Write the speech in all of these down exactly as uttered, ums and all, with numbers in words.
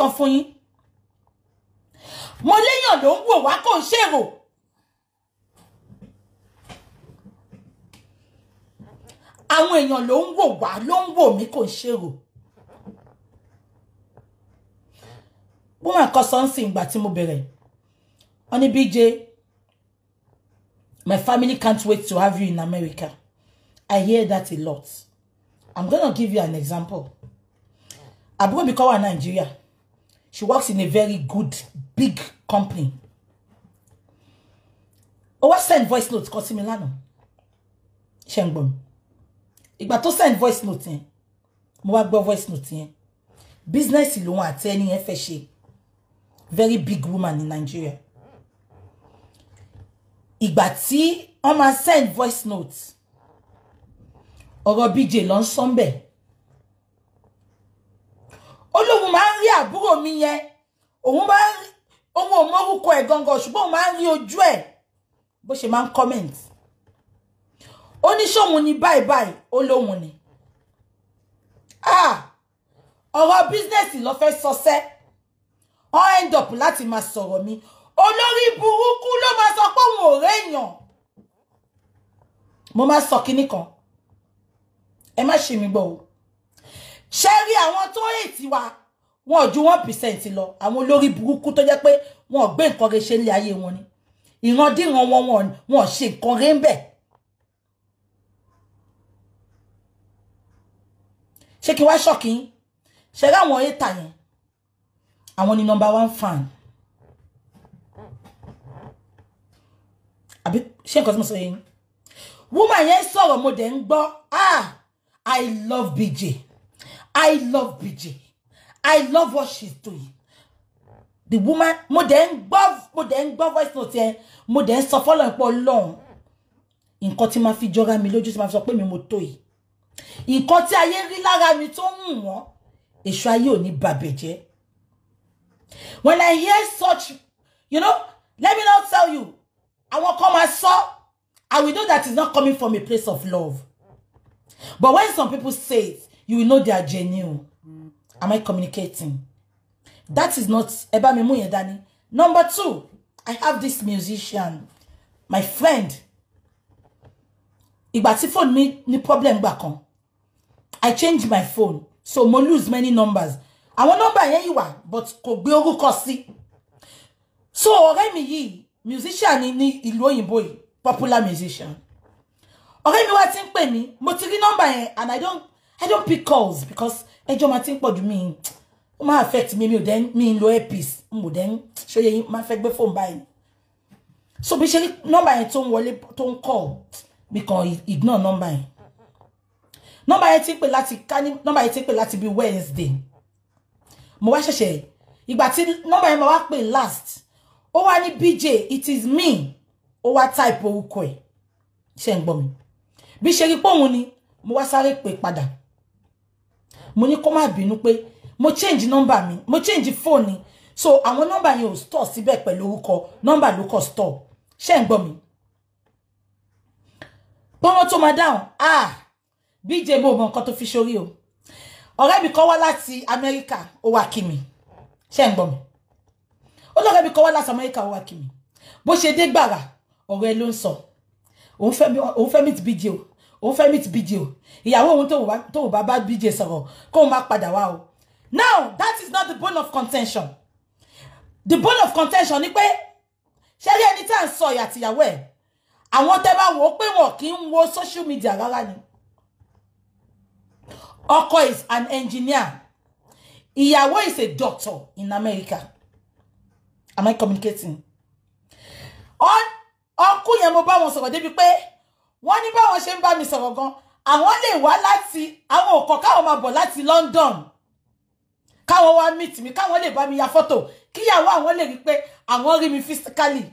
kan fún yín. Mo léyàn ló ń wò wá kò ń ṣèrò. Àwọn èèyàn ló ń wò wá ló ń wò mí kò ń ṣèrò. Woman kan sọ nsìn ìgbà tí mo bẹ̀rẹ̀. Ó ní B J, my family can't wait to have you in America. I hear that a lot. I'm going to give you an example. Àbúrò mi kan wà Nigeria. She works in a very good, big company. Ó wá send voice note kan sí mi lánàá. Ṣé ń gbọ́ mi? Ìgbà tó send voice note yẹn, mo wá gbọ́ voice note yẹn. Business lòun àti ẹni yẹn fẹ́ ṣe. Very big woman in Nigeria. Ìgbà tí wọ́n máa send voice note, ọ̀rọ̀ B J ló ń sọ ńbẹ̀. Olóhun máa ń rí àbúrò mi yẹn. Òun máa ń rí, òun ò mọ orúkọ ẹ̀ gangan, ṣùgbọ́n òun máa ń rí ojú ẹ̀ bó ṣe máa ń comment. Ó ní ṣóhun ni báyìí báyìí, olóhun ni. Ah! Ọ̀rọ̀ business ló fẹ́ sọsẹ́. Ó end up láti máa sọ̀rọ̀ mi. Olórí burúkú ló máa sọ pé òun ò réyàn. Mo máa sọ kíní kan. Ẹ má ṣe mi gbọ́ o. Ṣé rí àwọn tó hate wa, wọn ò ju one percent lọ. Àwọn olórí burúkú tó jẹ́ pé wọn ò gbé nǹkan rẹ̀ ṣe nílé ayé wọn ni. Ìrandíran wọn wọn wọn ṣe nǹkan rẹ̀ ńbẹ̀. Ṣé kí wá shock yín? Ṣé rí àwọn hater yẹn? Àwọn ni number one fan. Àbí ṣé nǹkan tí mo sọ yín? Woman yẹn sọ̀rọ̀ mo dẹ̀ ń gbọ́. Ah! I love B J. I love B J. I love what she's doing. The woman, mo dẹ̀ ń gbọ́, mo dẹ̀ ń gbọ́ voice note yẹn, mo dẹ̀ ń sọ fọ́lọ́run pé Ọlọ́run. Nǹkan tí máa fi jọra mi lójú tí máa fi sọ pé mi mo tó yìí. Nǹkan tí ayé rí lára mi tó ń wọ́n, èṣù ayé ò ní bàbẹ̀ jẹ́. When I hear such, you know, let me not tell you, I won't come and saw, I will know that it's not coming from a place of love. But when some people say it, you will know they are genuine. Mm. Am I communicating? That is not Eba Memu Yedani. Number two, I have this musician, my friend. Ìgbà tí phone mi ní problem back on. I changed my phone, so mo lose many numbers. Àwọn number yẹn yìí wà, but kò gbé orúkọ sí. So ọ̀rẹ́ mi yìí, musician ní ní ìlú òyìnbó yìí, popular musician. Ọ̀rẹ́ mi wá tí ń pè mí, mo ti rí number yẹn, and I don't I don't pick calls because ẹjọ́ ma ti ń pọ̀ jù mí. Ó máa affect me, mi ò den mi ń lo earpiece, mo den ṣó yẹ yín máa fẹ́ gbé phone báyìí. So bí ṣe rí number yẹn tó ń wọlé tó ń call, mi kàn ignore number yẹn. Number yẹn ti ń pè láti ká ní number yẹn ti ń pè láti bí Wednesday. Mo wá ṣẹ̀ṣẹ̀ ìgbà tí number yẹn ma wá pè last. Ó wá ní B J, it is me. Ó wá type orúkọ ẹ̀. Ṣé ń gbọ́ mi? Bí ṣe rí pé òun ni, mo wá sáré pè padà. Mo ní kó má bínú pé mo change number mi, mo change phone ni. So àwọn number yẹn ò store síbẹ̀ pẹ̀lú orúkọ, number ló kọ store. Ṣé ń gbọ́ mi? Bọ́mọ tó máa dáhùn, ah, B J mo mọ nǹkan tó fi ṣorí o. Ọ̀rẹ́ mi kan wá láti America, ó wá kí mi. Ṣé ń gbọ́ mi? Ó lọ́rẹ́ mi kan wá láti America, ó wá kí mi. Bó ṣe dé gbàrà, ọ̀rẹ́ ló ń sọ. Òun fẹ́ òun fẹ́ meet B J o. Òun fẹ́ meet B J o. Ìyàwó òun tó wá tó bá bá B J sọ̀rọ̀, kó má padà wá o. Now, that is not the bone of contention. The bone of contention ni pé ṣé rí ẹni tí à ń sọ ìyà àtìyàwó ẹ̀. Àwọn tẹ́ bá wò pé wọn kì í wo social media rárá ni. Ọkọ is an engineer. Ìyàwó is a doctor in America. Am I communicating? On ọkú yẹn mo bá wọn sọ̀rọ̀ débi pé wọ́n ní báwọn ṣe ń bá mi sọ̀rọ̀ gan, àwọn lè wá láti àwọn òkò káwọn máa bọ̀ láti London. Káwọn wá meet mi, káwọn lè bá mi ya photo, kíyàwó àwọn lè rí pé àwọn rí mi physically.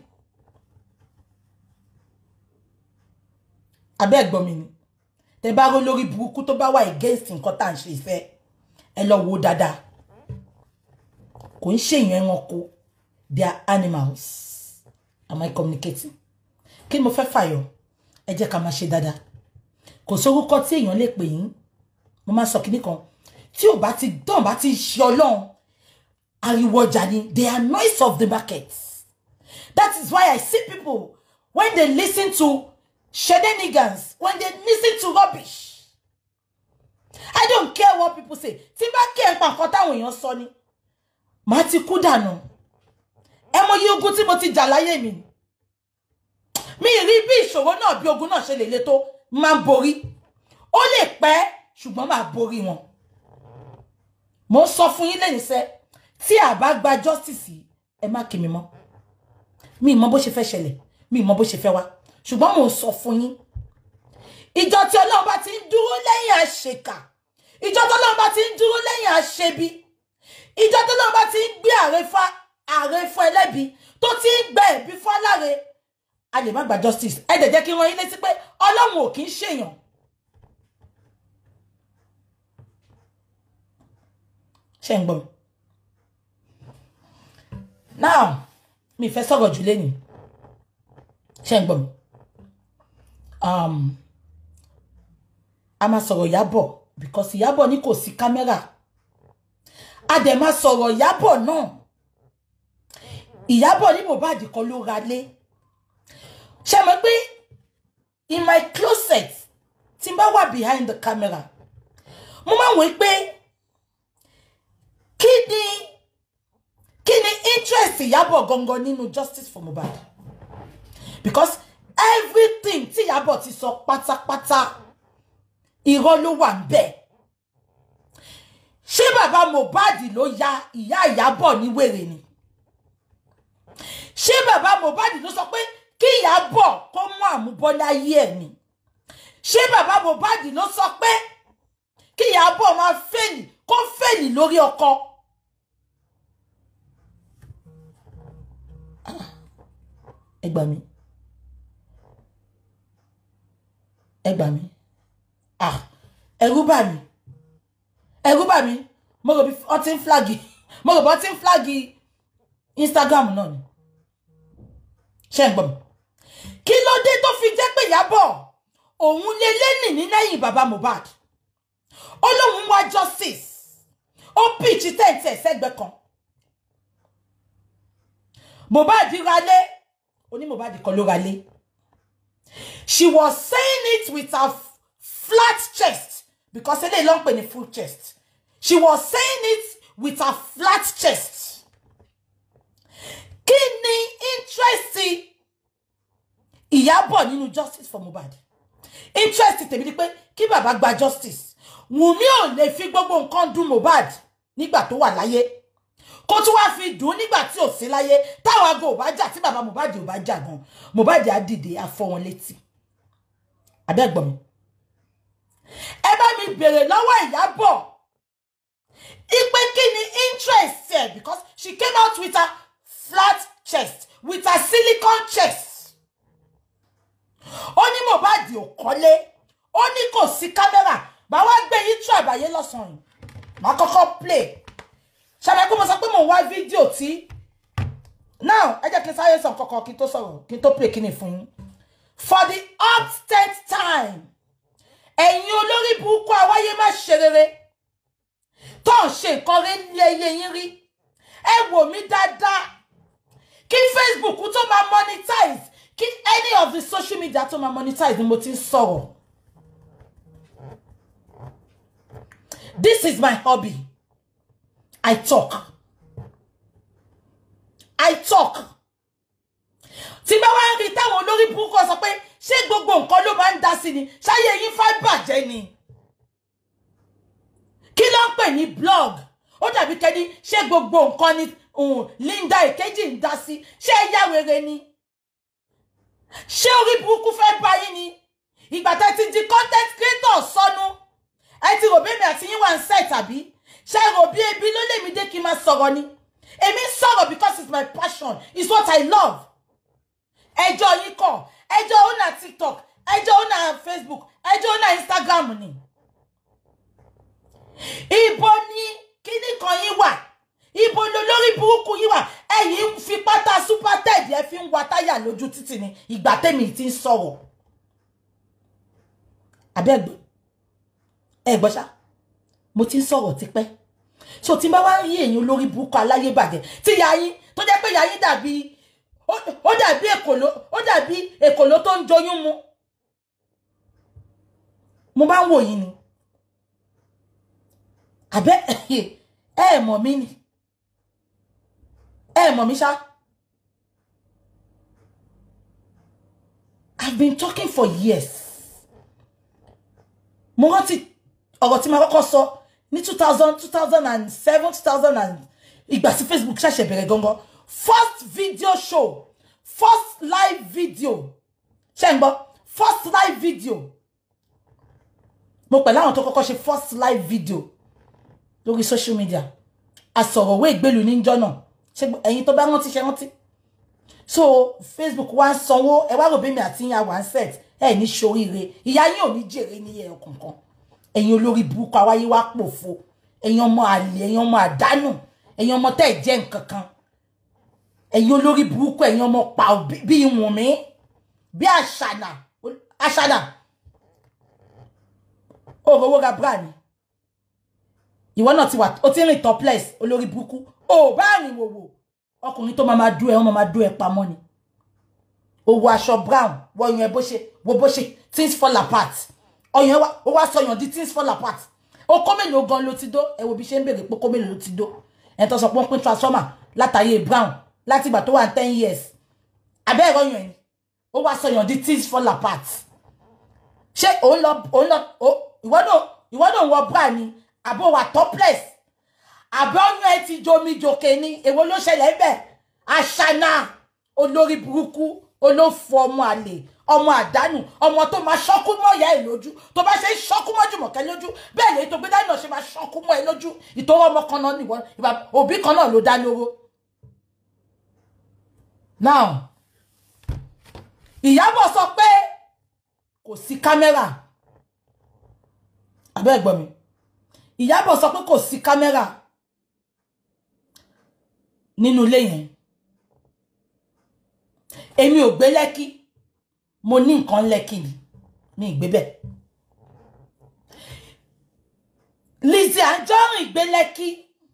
Abẹ́ gbọ́ mi ni. Tẹ́ bá ro lórí burúkú tó bá wà against nǹkan tá ń ṣe ìfẹ́, ẹ lọ wo dáadáa. Kò ń ṣe èèyàn ẹranko, they are animals. Am I communicating? Kí mo fẹ́ fàyọ? Ẹ jẹ́ ká máa ṣe dáadáa. Kò sórúkọ tí èèyàn lè pè yín. Mo máa sọ kíní kan. Tí ò bá ti dán bá ti ṣe Ọlọ́run. ariwo ọjà ni. They are noise of the market. That is why I see people, when they listen to shenanigans, when they listen to rubbish, I don't care what people say. Timba care pa nkan táwọn èèyàn sọ ni. Màá ti kú dànù. Ẹ mọ iye ogun tí mo ti jà láyé mi. Mi rí bí ìṣòro náà bí ogun náà ṣe lè le tó máa borí. Ó lè pẹ́ ṣùgbọ́n máa borí wọn. Mo sọ fún yín lẹ́yìn ṣe tí a bá gba justice ẹ má kí mi mọ́. Mi mọ bó ṣe fẹ́ ṣẹlẹ̀, mi mọ bó ṣe fẹ́ wá. Ṣùgbọ́n mo sọ fún yín. Ìjọ tí Ọlọ́run bá ti ń dúró lẹ́yìn àṣekà. Ìjọ tí Ọlọ́run bá ti ń dúró lẹ́yìn àṣebí. Ìjọ tí Ọlọ́run bá ti ń gbé àrẹ̀fà àrẹ̀fà ẹlẹ́bi tó ti ń gbé ẹ̀bí fún aláre. A lè má gba justice. Ẹ dẹ̀ jẹ́ kí wọ́n yín létí pé Ọlọ́run ò kì í ṣèyàn. Ṣé ń gbọ́? Now, mi fẹ́ sọ̀rọ̀ jù lẹ́yìn. Ṣé ń gbọ́? Um, a máa sọ̀rọ̀ Ìyábọ̀ because Ìyábọ̀ ní kò sí kámẹ́rà. A dẹ̀ máa sọ̀rọ̀ Ìyábọ̀ náà. Ìyábọ̀ ní Mohbad kọ́ ló ra lé. Ṣé mọ̀ pé in my closet tí n bá wà behind the camera, mo máa wò pé kí ni kí ni interest Ìyábọ̀ gangan nínú justice for Mohbad, because everything tí Ìyábọ̀ ti sọ pátápátá irọ́ ló wà ńbẹ̀. Ṣé bàbá Mohbad ló ya ìyá Ìyábọ̀ ní wèrè ni? Ṣé bàbá Mohbad ló sọ pé kí Ìyábọ̀ kó mú àmúbọ́ láyé ẹ̀ ni? Ṣé bàbá Mohbad ló sọ pé kí Ìyábọ̀ máa fèlì kó fèlì lórí ọkọ? Ẹ gbà mí. Ẹ gbà mí. Ah, ẹ̀rù bà mí. Ẹ̀rù bà mí. Mo rò bí ó ti ń flagi. Mo rò bí ó ti ń flagi Instagram náà ni. Ṣé ń gbọ́ mi? Kí ló dé tó fi jẹ́ pé Ìyábọ̀ òun lé lẹ́nì ní lẹ́yìn bàbá Mohbad? Ó lóun wá justice. Ó pitch tẹ́ǹtẹ̀ sẹ́gbẹ́ kan. Mohbad ra lé. Ó ní Mohbad kọ́ ló ra lé. She was saying it with her flat chest because eléyìí ló ń pè ní full chest. She was saying it with her flat chest. Kí ni interest Ìyábọ̀ nínú justice for Mohbad? Interest tèmi ni pé kí bàbá gba justice. Wùmí ò lè fi gbogbo nǹkan dùn Mohbad nígbà tó wà láyé. Kó tún wá fi dùn nígbà tí ò sí láyé. Táwa go bá jà tí bàbá Mohbad ò bá jà gan. Mohbad á dìde á fọ́ wọn létí. Abẹ́gbọ̀n mi. Ẹ bá mi bèrè lọ́wọ́ Ìyábọ̀. Ipe kí ni interest ẹ̀, because she came out with her flat chest, with her silicone chest. Ó ní Mohbad ò kọ́lé. Ó ní kò sí kámẹ́rà. Bá wá gbé yín tú àbáyé lọ́sàn-án. Màá kọ́kọ́ play. Ṣàbẹ̀ kó mo sọ pé mo wá fídíò tí. Now, ẹ jẹ́ kí n sáré sọ kọ́kọ́ kí n tó sọ̀rọ̀, kí n tó play kíni fún yín. For the upstairs time. Ẹ̀yin olórí burúkú àwáyé má ṣe rere. Tó ń ṣe nǹkan rí ní ẹyẹ yín rí. Ẹ wò mí dáadáa. Kí Facebook tó máa monetize. Kí any of the social media tó máa monetize ni mo ti ń sọ̀rọ̀. This is my hobby. I talk. I talk. Tí bá wá rí táwọn olórí burúkú sọ pé ṣé gbogbo nǹkan ló máa ń dá sí ni? Ṣáyé yín fẹ́ bàjẹ́ ni? Kí ló ń pè ní blog? Ó dàbí kẹ́ni ṣé gbogbo nǹkan ni Linda Ìkejì ń dá sí? Ṣé ẹ yá wèrè ni? Ṣé orí burúkú fẹ́ bá yín ni? Ìgbà tẹ́ ti di content creator sọnù. Ẹ ti rò bí èmi àti yín wà ń set àbí? Ṣé rò bí ebi ló lè mi dé kí n máa sọ̀rọ̀ ni? Èmi sọ̀rọ̀ because it's my passion. It's what I love. Ẹjọ́ yín kọ̀. Ẹjọ́ ó na TikTok. Ẹjọ́ ó na Facebook. Ẹjọ́ ó na Instagram ni. Ibo ni kíní kan yín wà? Ibo lo lórí burúkú yín wà? Ẹ̀yin fi pátá super ted ẹ fi ń wa táyà lójú títì ni ìgbà tẹ́mi ti ń sọ̀rọ̀. Abẹ́gbẹ́. Ẹ gbọ́ ṣá. Mo ti ń sọ̀rọ̀ tipẹ́. so tí bá wá rí èyàn lórí burúkú aláyé bàjẹ́ tí ìyá yín tó jẹ́ pé ìyá yín dàbí ó dàbí èkòló ó dàbí èkòló tó ń joyún mu mo bá ń wò yín ni àbẹ́ ẹ mọ̀ mí ni ẹ mọ̀ mí ṣá. I've been talking for years. Mo rántí ọ̀rọ̀ tí ma kọ́kọ́ sọ ní two thousand, two thousand seven, two thousand and ìgbà tí Facebook ṣẹ̀ṣẹ̀ bẹ̀rẹ̀ gangan. First video show, first live video. Ṣé ń gbọ́? First live video. Mo pẹ̀lú àwọn tó kọ́kọ́ ṣe first live video lórí social media. Àsọ̀rọ̀wé ìgbèlú ní njọ́ náà. Ṣé ẹ̀yin tó bá rántí ṣe rántí? So Facebook wá sanwó ẹ wá rò bí mi àti yín wá set ẹ ní ṣoríire ìyá yín ò ní jèrè ní ẹ kankan ẹ̀yin olórí burúkú àwáyé wá pòfo ẹ̀yin ọmọ àlè ẹ̀yin ọmọ àdánù ẹ̀yin ọmọ tẹ́ jẹ́ nǹkan kan ẹ̀yin olórí burúkú ẹ̀yin ọmọ pa bí ìwọ̀n mi bí àṣànà àṣànà ó rówó ra bra ni ìwọ náà ti wà ó ti rìn topless olórí burúkú ó bá rìn wòwò ọkùnrin tó máa dú ẹ wọ́n máa dú ẹ pamọ́ ni ó wọ aṣọ brown wọ yan ẹ bó ṣe wo bó ṣe things fall apart ọyàn wa ó wá sọyàn di things fall apart ó kó mélòó gan ló ti dó ẹ wo bí ṣe ń bèrè pé kó mélòó ló ti dó ẹ tó sọ pé wọ́n pín transformer látàyè brown láti ìgbà tó wà ten years abẹ́ ẹ̀rọ yàn ni ó wá sọyàn di things fall apart ṣé òun lọ òun lọ ìwọ náà ìwọ náà wọ bra ni àbó wà topless àbẹ́ ọyàn ẹ ti jomi jòkè ni èwo ló ṣẹlẹ̀ ń bẹ̀ àṣànà olórí burúkú olófò ọmọ àlè ọmọ àdánù ọmọ tó máa ṣọ́kú mọ́ ìyá ẹ̀ lójú tó bá ṣe ṣọ́kú mọ́ Jùmọ̀kẹ́ lójú bẹ́ẹ̀ lè tó gbé dáná ṣe máa ṣọ́kú mọ́ ẹ lójú ìtọ́wọ́ ọmọ kan náà nìwọ ìbá òbí kan náà ló dá lóró. Now Ìyábọ̀ sọ pé kò sí kámẹ́rà abẹ́ ẹ̀gbọ́n mi Ìyábọ̀ sọ pé kò sí kámẹ́rà nínú ilé yẹn èmi ò gbé Lẹ́kì mo ní nǹkan Lẹ́kì ni mi gbé bẹ́ẹ̀ Lizzy Anjorin gbé Lẹ́kì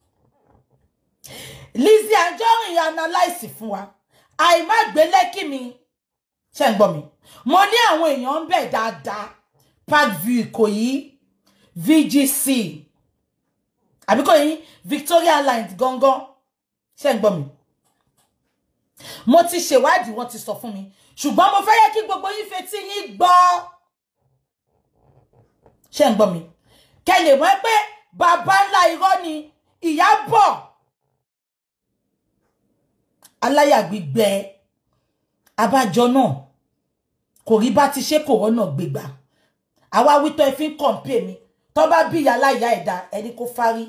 Lizzy Anjorin analyze fún wa àìmá gbé Lẹ́kì mi ṣé ń gbọ́ mi mo ní àwọn èèyàn ń bẹ dáadáa Parkview Ìkòyí V G C àbí Ìkòyí Victoria Line gangan ṣé ń gbọ́ mi mo ti ṣèwádìí wọ́n ti sọ fún mi ṣùgbọ́n mo fẹ́ yẹ kí gbogbo yín fetí yín gbọ́ ṣé ń gbọ́ mi kẹ́ lè mọ̀ pé bàbá ńlá irọ́ ni Ìyábọ̀ aláyà gbígbẹ abájọ náà kò rí bá ti ṣe kò rọ́nà gbégbà àwa wí tó ẹ fi ń kọ̀ǹpé mi tó bá bí ìyá láyà ẹ̀dá ẹni kó fárí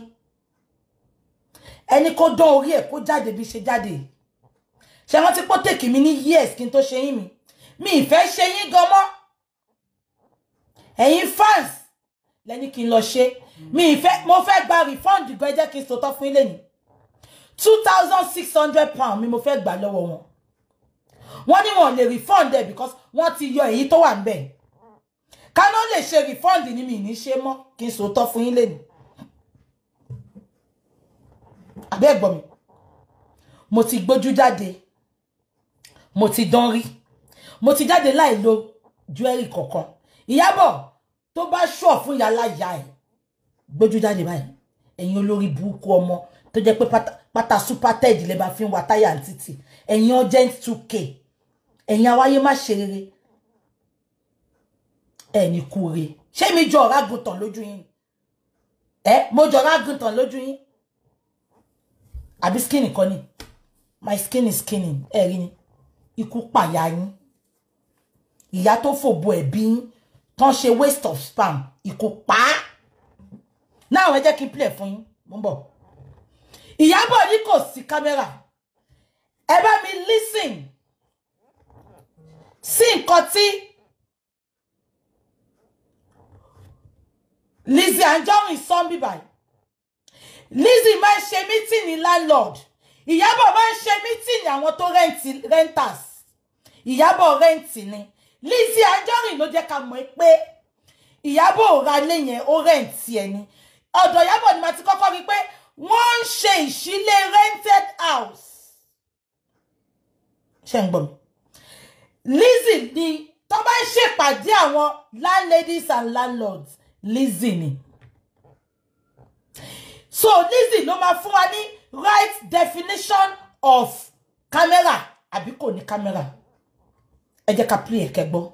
ẹni kó dán orí ẹ̀ kó jáde bí ṣe jáde ṣé wọ́n ti pọ́ tèkì mi ní years kí n tó ṣe yín mi mi ìfẹ́ ṣe yín gan mọ́ ẹ̀yin fans lẹ́ni kí n lọ ṣe mi ìfẹ́ mo fẹ́ gba refund gan ẹ jẹ́ kí n sòtọ́ fún ilé ni two thousand six hundred pounds mi mo fẹ́ gbà lọ́wọ́ wọn wọ́n ní wọn lè refund ẹ̀ because wọ́n ti yọ èyí tó wà ńbẹ̀ ká ló lè ṣe refund ni mi ní ṣe mọ́ kí n sòtọ́ fún ilé ni àbẹ́ ẹ̀gbọ́n mi mo ti gbójú jáde mo ti dán rí mo ti jáde láì lo jewelry kankan Ìyábọ̀ tó bá ṣọ́ fún yàrá ìyá ẹ̀ gbójú jáde báyìí ẹ̀yin olórí burúkú ọmọ tó jẹ́ pé pátá super ted lè bá fi ń wa táyà títì ẹ̀yin urgent two k ẹ̀yin awáyé má ṣe rere ẹni kú re ṣé mi jọ ọ̀rá gùntàn lójú yín ẹ mo jọ ọ̀rá gùntàn lójú yín àbí skinny kan ni my skin is skinny ẹ rí ni ikú pàyà yín ìyá tó fòbo ẹ̀bí yín tán ṣe waste of sperm ikú pa á náà ẹ jẹ́ kí n play fún yín mo ń bọ̀ Ìyábọ̀ ní kò sí kámẹ́rà ẹ bá mi listen sí nǹkan tí Lizzy Anjorin sọ bí báyìí Lizzy máa ń ṣe mítìnì landlord Ìyábọ̀ máa ń ṣe mítìnì àwọn tó rẹ́ǹtì renters Ìyábọ̀ rẹ́ǹtì ni Lizzy Anjorin ló jẹ́ ká mọ̀ pé Ìyábọ̀ ò ra ilé yẹn ó rẹ́ǹtì ẹ̀ ni ọ̀dọ̀ Ìyábọ̀ ni màá ti kọ́kọ́ rí pé wọ́n ṣe ìṣílé rented house. Ṣé ń gbọ́ mi? Lizzy ni tó bá ṣe pàdé àwọn landladies and landlords, Lizzy ni. So Lizzy ló máa fún wa ní right definition of camera àbí kò ní camera. Ẹ jẹ́ ká play ẹ gbọ́.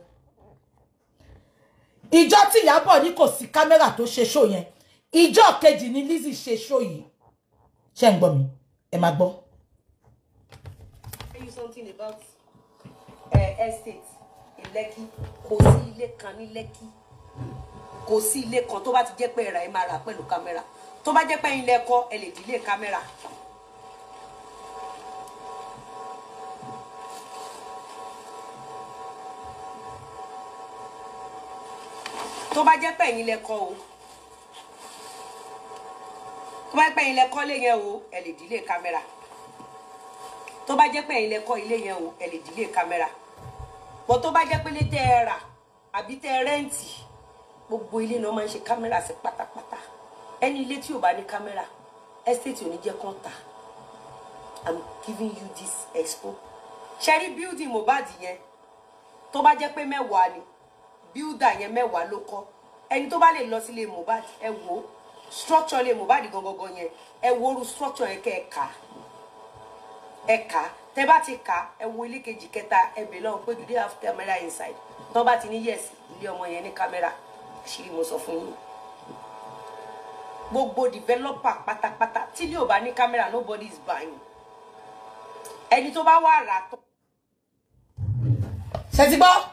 Ìjọ tí Ìyábọ̀ ní kò sí camera tó ṣe show yẹn. Ìjọ kejì ni Lizzy ṣe show yìí. Ṣé ń gbọ́ mi? Ẹ máa gbọ́. Tell you something about uh, estate in Lekki. Kò sí ilé kan ní Lekki. Kò sí ilé kan tó bá ti jẹ́ pé ẹ ra ẹ máa rà pẹ̀lú camera. Tó bá jẹ́ pé ilé ẹ̀kọ́ ẹ lè dílé camera. Tó bá jẹ́ pé ilé ẹ̀kọ́ o. Tó bá jẹ́ pé ilé ẹ̀kọ́ lé yẹn o, ẹ lè dílé camera. Tó bá jẹ́ pé ilé ẹ̀kọ́ ilé yẹn o, ẹ lè dílé camera. Bó tó bá jẹ́ pé lé tẹ́ ẹ rà àbí tẹ́ ẹ rẹ́ǹtì, gbogbo ilé náà máa ń ṣe camera sí pátápátá. Ẹni ilé tí ò bá ní camera, estate ò ní jẹ́ kán tà. I'm giving you this expo. Ṣẹ́rí building Mohbad yẹn, tó bá jẹ́ pé mẹ́wàá ni, builder yẹn mẹ́wàá ló kọ́. Ẹni tó bá lè lọ sílé Mohbad, ẹ wò structure lé Mohbad gangan yẹn, ẹ wò ru structure yẹn kẹ́ ẹ kà. Ẹ kà, tẹ́ bá ti kà, ẹ wo ilé kejì kẹta, ẹ bẹ̀ lọ́hùn pé do they have camera inside? Tó bá ti ní yes, ilé ọmọ yẹn ní camera. Ṣírí mo sọ fún yín. Gbogbo developer pátápátá tí ilé ò bá ní camera, nobody is buying. Ẹni tó bá wá rà tó. Ṣé ti gbọ́?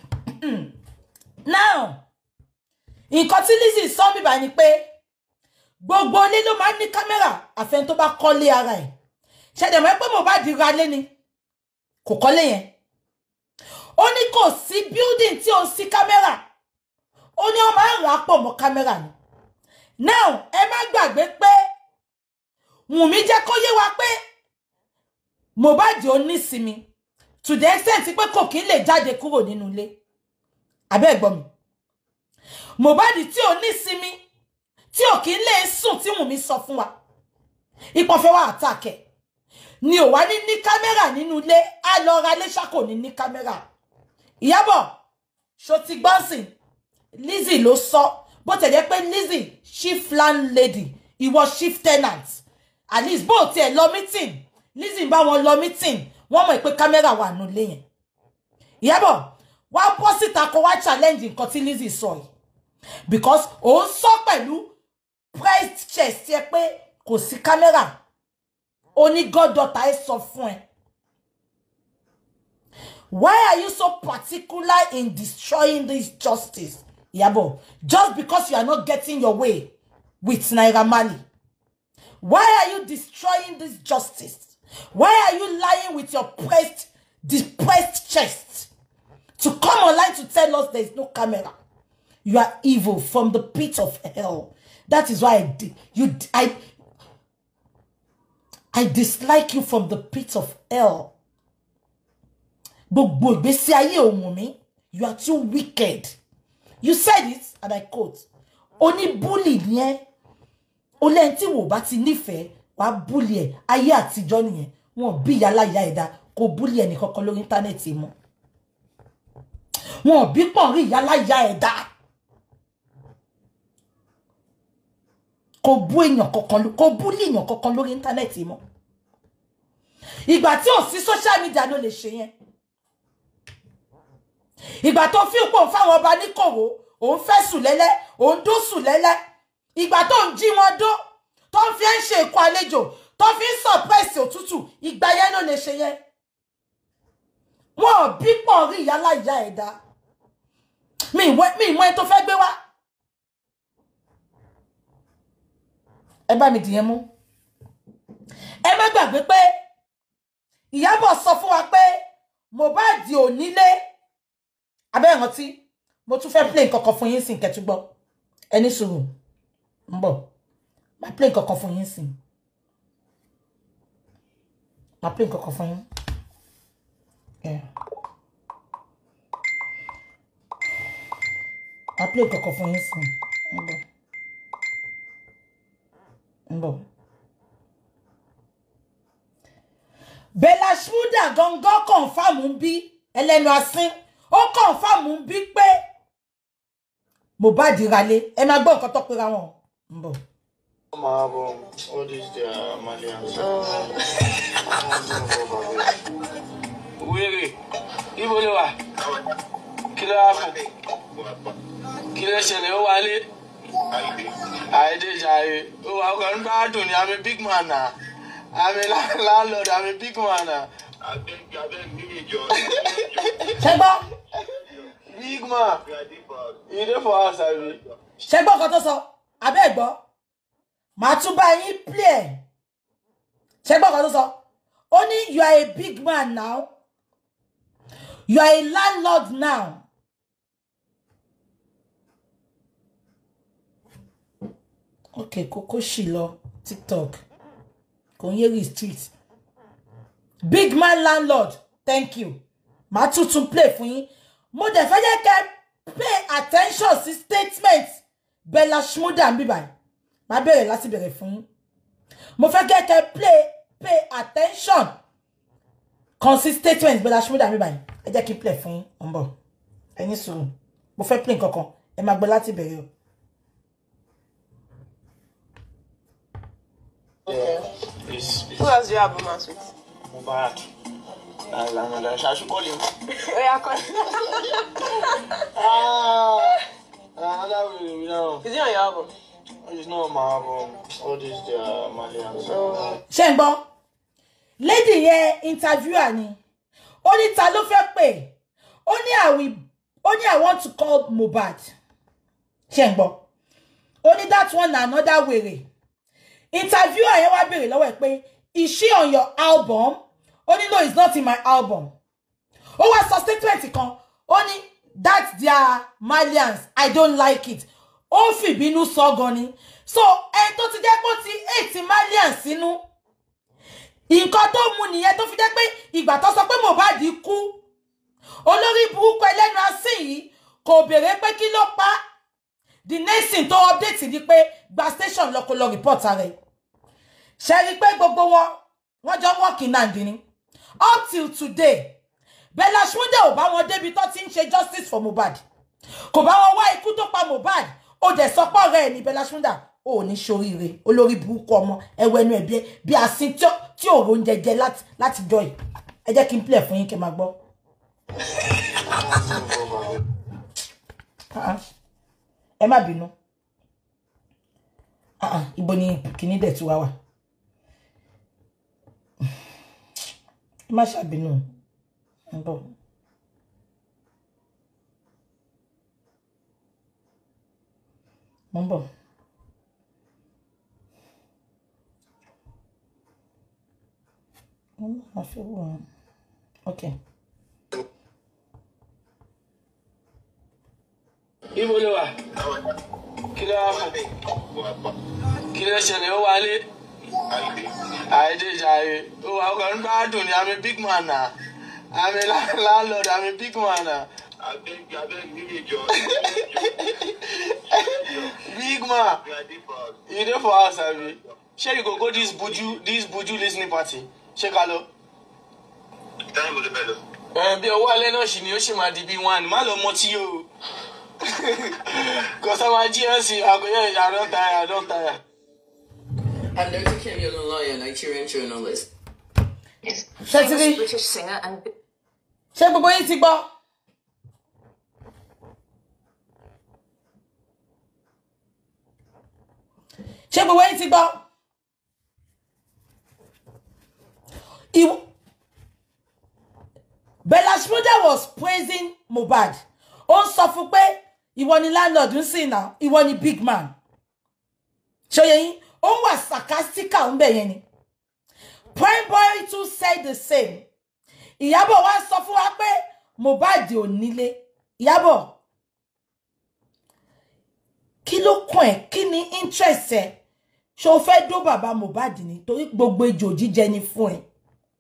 Now, nǹkan tí Lizzy sọ mi bá ní pé gbogbo ilé ló máa ń ní camera àfẹn tó bá kọ́lé ara ẹ̀. Ṣé dẹ̀ mọ̀ pé Mohbad ra lé ni? Kò kọ́lé yẹn. Ó ní kò sí building tí ò sí camera. Ó ní ó máa ń rà pọ̀ mọ́ camera ni. Now, ẹ má gbàgbé pé Wùnmí jẹ́ kó yé wa pé Mohbad ò ní sinmi to the extent pé kò kí lè jáde kúrò nínú ilé. Àbẹ́ gbọ́ mi. Mohbad tí ò ní sinmi tí ò kí lè sùn tí Wùnmí sọ fún wa. Ipò fẹ́ wá attack ẹ̀. Ni ò wá ní ní camera nínú ilé, á lọ ra lé ṣàkó ní ní camera. Ìyábọ̀, ṣó ti gbọ́nsìn. Lizzy ló sọ. Bó tẹ̀ jẹ́ pé Lizzy chief landlady, ìwọ chief tenant. At least bó tiẹ̀ lọ meeting. Lizzy bá wọn lọ meeting. Wọ́n mọ̀ pé camera wà nínú ilé yẹn. Ìyábọ̀, wá bọ́ síta kó wá challenge nǹkan tí Lizzy sọ yìí. Because ó sọ pẹ̀lú pressed chest yẹ pé kò sí camera. Ó ní goddaughter ẹ sọ fún ẹ. Why are you so particular in destroying this justice? Ìyábọ̀, just because you are not getting your way with Naira Marley. Why are you destroying this justice? Why are you lying with your pressed, depressed chest to come online to tell us there is no camera? You are evil from the pit of hell. That is why I di you I I dislike you from the pit of hell. Gbogbo ìgbésí ayé Wùnmí, you are too wicked. You said it, and I quote, Oni bully ni ẹ́. O lẹ́yìn tí wò bá ti nífẹ̀ẹ́, wàá bully ẹ̀. Ayé àtijọ́ nìyẹn. Wọ́n bí yálà ìyá ẹ̀dá kò bully ẹnì kankan lórí íńtánẹ́ẹ̀tì mọ́. Wọ́n bí pọ̀n rí yálà ìyá ẹ̀dá. Kò bú èèyàn kankan, kò bully èèyàn kankan lórí íńtánẹ́ẹ̀tì mọ́. Ìgbà tí ò sí social media ló lè ṣe yẹn. Ìgbà tó fi pò fáwọn ọba ní kòwò, òun fẹ́ sùn lẹ́lẹ́, òun dún sùn lẹ́lẹ́. Ìgbà tó ń jí wọn dó, tó ń fi ń ṣe ìkó àlejò, tó fi ń suppress òtútù, ìgbà yẹn ló lè ṣe yẹn. Wọ́n bí pọ̀ rí yálà ìyá ẹ̀dá. Mi ìwé mi ìmọ̀ ẹ tó fẹ́ gbé wá. Ẹ bá mi dìyẹn mú. Ẹ má gbàgbé pé Ìyábọ̀ sọ fún wa pé Mohbad ò nílé. Abẹ́ ìrántí, mo tún fẹ́ play nǹkan kan fún yín sìn kẹ́ tún gbọ́. Ẹ ní sùúrù. Ń bọ̀. Má play nǹkan kan fún yín sìn. Má play nǹkan kan fún yín. Yeah. Má play nǹkan kan fún yín sìn. Ń bọ̀. Ń bọ̀. Bella Shmurda gangan confirm ń bí ẹlẹ́nu asín ó confirm ń bí pé Mohbad ralé ẹ máa gbọ́ nǹkan tó pera wọn ń bọ̀. All these they are Malians. Wèrè, ibo ló wà? Kí ló wá fún? Kí ló ṣẹlẹ̀ ó wálé? Àìdè jàre. Ó wà ó kàn ń gbádùn ni, I'm a big man now. I'm a landlord, I'm a big man now. Ṣẹ́gbọ́. Big man. You dey for us, abi? Ṣẹ́gbọ́ kan tó sọ, abẹ́ gbọ́. Màá tún bá yín play. Ṣẹ́gbọ́ kan tó sọ. Ó ní you are a big man now. You are a landlord now. Okay, Koko Shilo, TikTok. Konyeri Street. Big man landlord. Thank you. Màá tún tún play fún yín. Mo dẹ̀ fẹ́ jẹ́ kẹ́ pay attention sí statement Bella Shmurda ń bí báyìí. Màá bẹ̀rẹ̀ láti bẹ̀rẹ̀ fún yín. Mo fẹ́ kẹ́ kẹ́ play pay attention kan sí statement Bella Shmurda ń bí báyìí. Ẹ jẹ́ kí n play fún yín. Ó ń bọ̀. Ẹ ní sùúrù. Mo fẹ́ play nǹkan kan. Ẹ máa gbọ́ láti bẹ̀rẹ̀ o. Yeah. It's, it's Who else do you have romance with? Mubarak. I, I should call him. Oh, yeah, call Ah, another way, you know. Is he on your album? It's not my album. All these they are Malians. Oh. Ṣé ń gbọ́? Lady yẹn interviewer ni. Ó ní ta ló fẹ́ pè. Ó ní I will, ó ní I want to call Mohbad. Ṣé ń gbọ́? Ó ní that one another wèrè. Interviewer yẹn wá béèrè lọ́wọ́ ẹ̀ pé is she on your album? Ó ní no, it's not in my album. Ó wá sọ statement kan. Ó ní that's their Malians. I don't like it. Ó fi bínú sọ gan ni. So ẹni tó ti jẹ́ pé ó ti eight Malians sínú. Nǹkan tó mú nìyẹn tó fi jẹ́ pé ìgbà tó sọ pé Mohbad kú. Olórí burúkú ẹlẹ́nu asín yìí kò béèrè pé kí ló pa. The next thing to update ni pé gba station lọ kó lọ report rẹ̀. Ṣé rí pé gbogbo wọn wọ́n jọ working hand ni. Up till today Bella Shmurda ò bá wọn débi tó ti ń ṣe justice for Mohbad. Kò bá wọn wá ikú tó pa Mohbad. Ó dẹ̀ sọ pé ọ̀rẹ́ ẹ̀ ní Bella Shmurda. Ó ní ṣoríire olórí burúkú ọmọ ẹwẹ́nu ẹ̀ bí bí asin tí tí ò ron jẹjẹ láti láti joy. Ẹ jẹ́ kí n play fún yín kẹ́ máa gbọ́. Ah. Ẹ má bínú. Ah ah, ibo ni kíní dẹ̀ tí wá wà. Ẹ má ṣàbínú. Ń bọ̀. Mo ń bọ̀. I feel one. Okay. Ibo ló wà? Kí ló wá fún? Kí ló ṣẹlẹ̀ ó wálé? Àìdè jàre. Ó wà ó kàn ń gbádùn ni, I'm a big man now. I'm a landlord, I'm a big man now. Big man. You dey for us, abi? Shey you go go this buju this buju listening party? Ṣé ká lọ? Time will be better. Eh, bí ọwọ́ alẹ́ náà ṣì ni ó ṣì máa di bí one. Má lọ mọtí o. Because I'm a G N C, I go, yeah, I don't tire, I don't tire. I'm Doctor Kim Young, lawyer, Nigerian journalist. Ṣé ti rí? British singer and Ṣé gbogbo yín ti gbọ́? Ṣé gbogbo yín ti gbọ́? Ìwọ Bella Shmurda was praising Mohbad. Ó sọ fún pé ìwọ ni landlord ń sìn náà, ìwọ ni big man. Ṣé yé yín? Ó wà sarcastic ń bẹ̀ yẹn ni. Prime Boy too said the same. Ìyábọ̀ wá sọ fún wa pé Mohbad ò nílé. Ìyábọ̀, kí ló kàn ẹ́? Kí ni interest ẹ? Ṣé o fẹ́ dó bàbá Mohbad ni torí gbogbo ejò jíjẹ ni fún ẹ?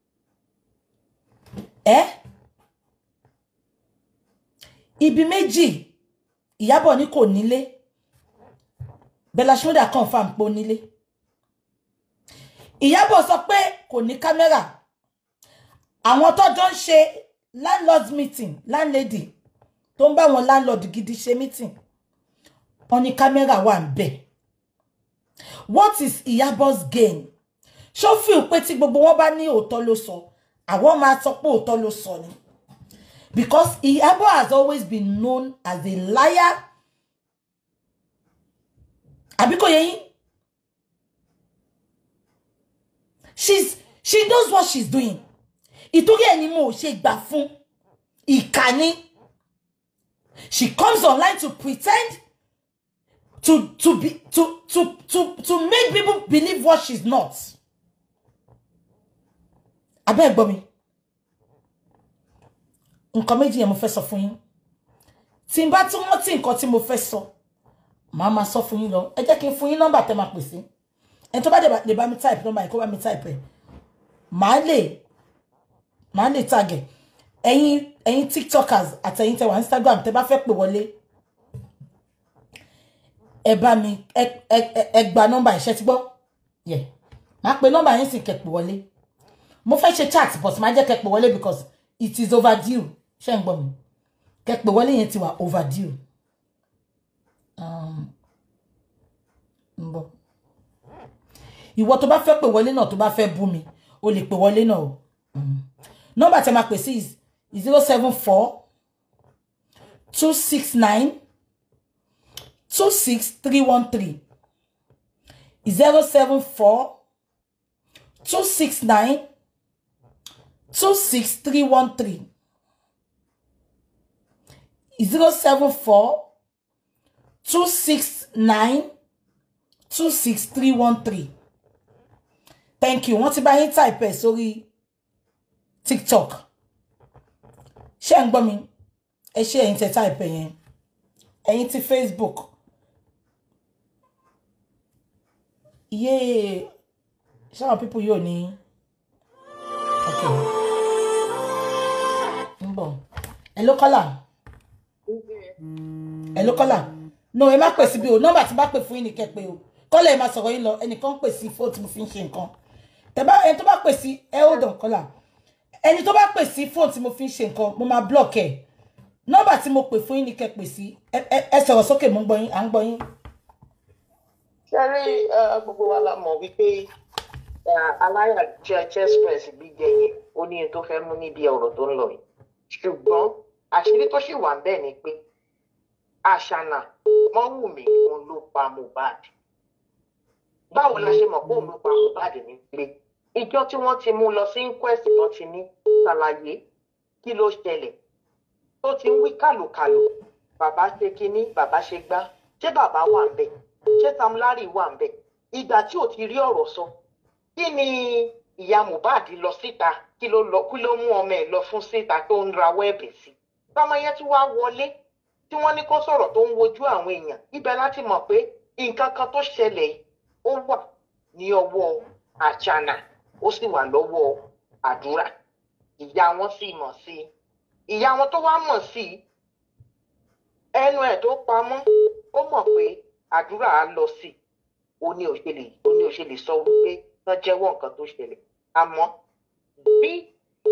Ẹ́? Ibi méjì Ìyábọ̀ ní kò nílé. Bella Shmurda confirm pé ó nílé. Ìyábọ̀ sọ pé kò ní kámẹ́rà. àwọn tó jọ ń ṣe landlord meeting landlady tó ń bá wọn landlord gidi ṣe meeting wọ́n ní camera wà ńbẹ̀. What is Iyabo's gain? Ṣó feel pé tí gbogbo wọn bá ní òótọ́ ló sọ àwọn máa sọ pé òótọ́ ló sọ ni. Because Iyabo has always been known as a liar. Abiko yeyin. She's she knows what she's doing. Ìtorí ẹni mo ṣe gbà fún ìkànnì. She comes online to pretend to to be to to to to make people believe what she's not. Abeg gbọ́ mi. Nǹkan méjì yẹn mo fẹ́ sọ fún yín. Tí n bá tún rántí nǹkan tí mo fẹ́ sọ, màá máa sọ fún yín lọ. Ẹ jẹ́ kí n fún yín nọ́mbà tẹ́ máa pè sí. Ẹni tó bá dé lè bá mi type nọ́mbà yìí kó bá mi type ẹ̀. Màá lè màá lè tag ẹ̀. Ẹ̀yin ẹ̀yin TikTokers àti ẹ̀yin tẹ́ wà Instagram tẹ́ bá fẹ́ pè wọlé. Ẹ bá mi ẹ ẹ ẹ gba nọ́mbà iṣẹ́ ti gbọ́. Yeah. Màá pe nọ́mbà yín sì kẹ́ pè wọlé. Mo fẹ́ ṣe chat but màá jẹ́ kẹ́ pè wọlé because it is overdue. Ṣé ń gbọ́ mi? Kẹ́ pè wọlé yẹn ti wà overdue. Um Mbo. Ìwọ tó bá fẹ́ pè wọlé náà tó bá fẹ́ bú mi, o lè pè wọlé náà o. Mm. Nọ́mbà tí máa pè sí is zero seven four two six nine two six three one three. zero seven four two six nine two six three one three. zero seven four two six nine two six three one three. Thank you. Wọ́n ti bá yín type ẹ̀ sórí TikTok. Ṣé ń gbọ́ mi? Ẹ ṣé ẹ̀yin tẹ́ type ẹ̀ yẹn. Ẹ̀yin ti Facebook. Yeah. Some people yóò ní. Okay. Ń bọ̀. Hello caller. Hello caller. No, ẹ má pè sí bí o. Number tí bá pè fún yín ni kẹ́ pè o. Caller ẹ má sọ̀rọ̀ yín lọ. Ẹnìkan pè sí phone tí mo fi ń ṣe nǹkan. Tẹ́ bá ẹni tó bá pè sí ẹ hold on caller. Ẹni tó bá pè sí phone tí mo fi ń ṣe nǹkan, mo máa block ẹ. Number tí mo pè fún yín ni kẹ́ pè sí. Ẹ ẹ sọ̀rọ̀ sókè mo ń gbọ́ yín, à ń gbọ́ yín. Ṣẹ́rí gbogbo wa la mọ̀ wípé aláyà chess press gbígbẹ yẹn ó ní ẹni tó fẹ́ mú níbi ọ̀rọ̀ tó ń lọ yìí. Ṣùgbọ́n àṣírí tó ṣì wà ń bẹ̀ ni pé Àṣànà Mọ́wùmí òun ló pa Mohbad. Báwo la ṣe mọ̀ pé òun ló pa Mohbad ní pé ìjọ tí wọ́n ti mú lọ sí inquest tó ti ní ṣàlàyé kí ló ṣẹlẹ̀ tó ti ń wí kàlùkàlù bàbá ṣe kinní bàbá ṣe gbá ṣé bàbá wà ń bẹ̀ ṣé Sam Larry wà ń bẹ̀ ìgbà tí ò ti rí ọ̀rọ̀ sọ kí ni ìyá Mohbad lọ síta kí ló lọ kí ló mú ọmọ ẹ̀ lọ fún síta tó ń rawọ́ ẹ̀bẹ̀ sí tọmọ yẹn tí wàá wọlé tí wọ́n ní kó sọ̀rọ̀ tó ń wojú àwọn èèyàn ibẹ̀ láti mọ̀ pé nǹkan kan tó ṣẹlẹ̀ ó wà ní ọwọ́ Àṣànà ó sì wà lọ́wọ́ Àdúrà ìyá wọn sì mọ̀ sí ìyá wọn tó wá mọ̀ sí ẹnu ẹ̀ tó pamọ́ ó mọ̀ pé Àdúrà á lọ sí ó ní òṣèlè ó ní òṣèlè sọ wípé wọ́n jẹ́wọ́ nǹkan tó ṣẹlẹ̀ àmọ́ bí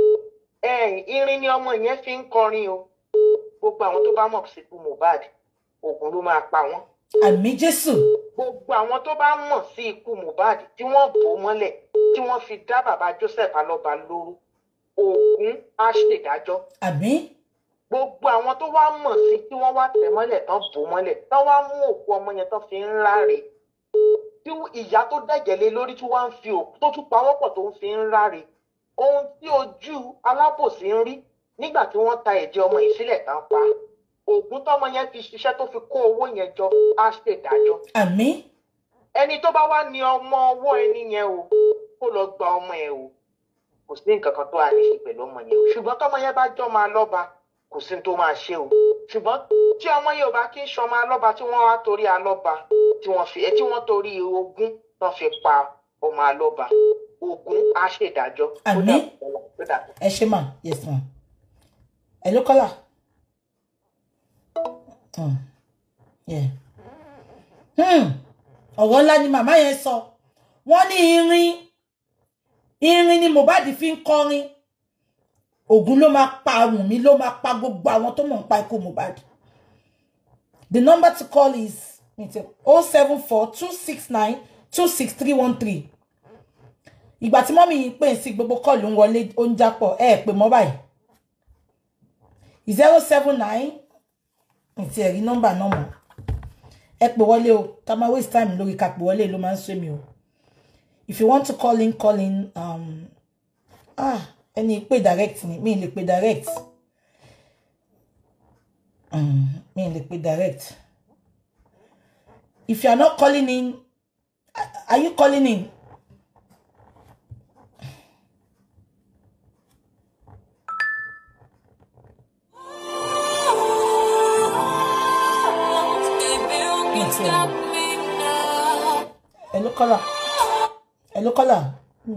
irin ni ọmọ yẹn fi ń kọrin o gbogbo àwọn tó bá mọ̀ sí ikú Mohbad Ògún ló máa pa wọ́n. Àmín Jésù. Gbogbo àwọn tó bá mọ̀ sí ikú Mohbad tí wọ́n bò mọ́lẹ̀ tí wọ́n fi dá bàbá Joseph Alọ́ba lóró Ògún á ṣèdájọ́. Àmín. Gbogbo àwọn tó wá mọ̀ sí tí wọ́n wá tẹ̀ mọ́lẹ̀ tán bò mọ́lẹ̀ tán wá mú òkú ọmọ yẹn tán fi ń ráre tí ìyá tó dẹ̀jẹ̀lé lórí tí wọ́n ń fi òkú tó tún pawọ́pọ̀ tó ń fi ń ráre ohun tí ojú alábòsí ń rí nígbà tí wọ́n ta ẹ̀jẹ̀ ọmọ yìí sílẹ̀ tán pa Ògún tọ́mọ yẹn fi ṣiṣẹ́ tó fi kó owó yẹn jọ á ṣèdájọ́. Àmín. Ẹni tó bá wá ní ọmọ ọwọ́ ẹni yẹn o kó lọ gba ọmọ ẹ o kò sí nǹkan kan tó wà ní ṣe pẹ̀lú ọmọ yẹn o ṣùgbọ́n tọ́mọ yẹn bá jọ́ máa lọ́ba kò sí tó máa ṣe o ṣùgbọ́n tí ọmọ yẹn ò bá kí ń ṣọmọ alọ́ba tí wọ́n wá torí alọ́ba tí wọ́n fi tí wọ́n torí ogún tán fi pa ọmọ alọ́ba Ògún á ṣèdájọ́. Àmín. Ẹ ṣé mà yes ma. Ẹ ló kọ́là. Hmm. Yeah. Hmm. Ọ̀rọ̀ ńlá ni màmá yẹn sọ. Wọ́n ní irin irin ni Mohbad fi ń kọrin. Ògún ló máa pa Wùnmí ló máa pa gbogbo àwọn tó mọ̀ nípa ikú Mohbad. The number to call is oh seven four two six nine two six three one three. Ìgbà tí mọ́mì pè sí gbogbo call ń wọlé ó ń jápọ̀ ẹ pè mọ́ báyìí. zero seven nine Nti ẹ rí number náà mọ́. Ẹ pè wọlé o, ká má waste time lórí ká pè wọlé ló máa ń ṣe mi o. If you want to call in, call in. Um, ah, any pay direct me. Me le pay direct. Um, me le pay direct. If you are not calling in, are you calling in? Hello, caller. Hello, caller.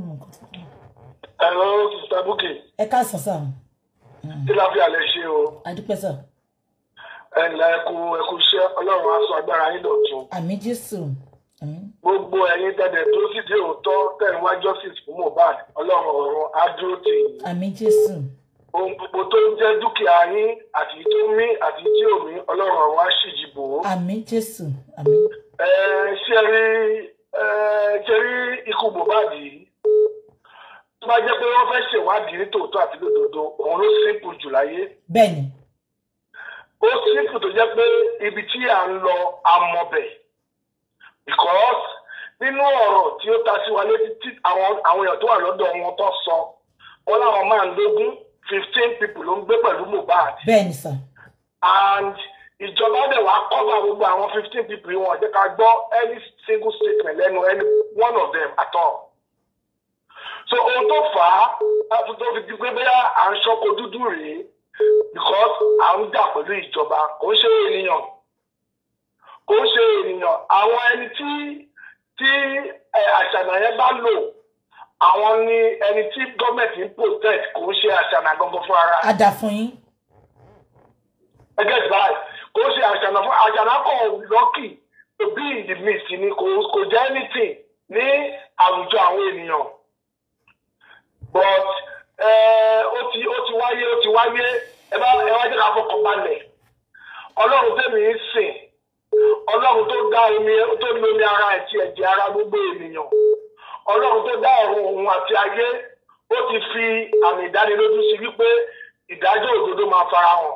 Hello, Sister Buki. Ẹ káàsán sir. Kí la fi àlẹ́ ṣe o? A dúpẹ́ sir. Ẹ ǹlẹ́ ẹ kú ẹ kú iṣẹ́ Ọlọ́run á sọ agbára yín dọ̀tun. Àmín Jésù. Àmín. Gbogbo ẹ̀yin tẹ̀dẹ̀ tó sì dé òótọ́ tẹ̀ ń wá justice fún Mohbad. Ọlọ́run ọ̀run á dúró tì yín. Àmín Jésù. Ohun gbogbo tó ń jẹ́ dúkìá yín àti tó mí àti tí ò mí Ọlọ́run ọ̀run á ṣìjì bò ó. Àmín Jésù. Àmín. Ẹ ṣe rí ẹ ṣe rí ikú Mohbad yìí. Tó bá jẹ́ pé wọ́n fẹ́ ṣèwádìí ní tòótọ́ àti lódodo, òun ló simple jù láyé. Bẹ́ẹ̀ni. Ó simple tó jẹ́ pé ibi tí à ń lọ amọ̀bẹ̀. Because nínú ọ̀rọ̀ tí ó ta sí wa létí tí àwọn àwọn èèyàn tó wà lọ́dọ̀ wọn tó sọ, wọ́n láwọn máa ń lógún fifteen people ló ń gbé pẹ̀lú Mohbad. Bẹ́ẹ̀ni sir. And ìjọba dẹ̀ wá cover gbogbo àwọn fifteen people wọn jẹ́ ká gbọ́ any single statement lẹ́nu any one of them at all. So ohun tó fà á tó fi di pé bẹ́ẹ̀ à ń ṣọ́kọ dúdú rèé because à ń jà pẹ̀lú ìjọba kò ń ṣe ènìyàn kò ń ṣe ènìyàn àwọn ẹni tí tí àṣànà yẹn bá lò àwọn ni ẹni tí gọ́ọ̀mẹ̀ntì ń protect kò ń ṣe àṣànà gangan fún ara. A dà fún yín. Ẹ get báyìí kò ń ṣe àṣànà fún àṣànà kan lọ́kì to be in the midst ni kò kò jẹ́ anything ní àwùjọ àwọn ènìyàn. But ó ti ó ti wáyé ó ti wáyé ẹ bá ẹ wá jẹ́ ká fọkàn balẹ̀ Ọlọ́run tẹ̀mí ń sìn Ọlọ́run tó dá omi tó ní omi ara àti ẹ̀jẹ̀ ara gbogbo ènìyàn Ọlọ́run tó dá ọ̀run òun àti ayé ó ti fi àmì ìdánilójú sí wípé ìdájọ́ òdodo máa fara hàn.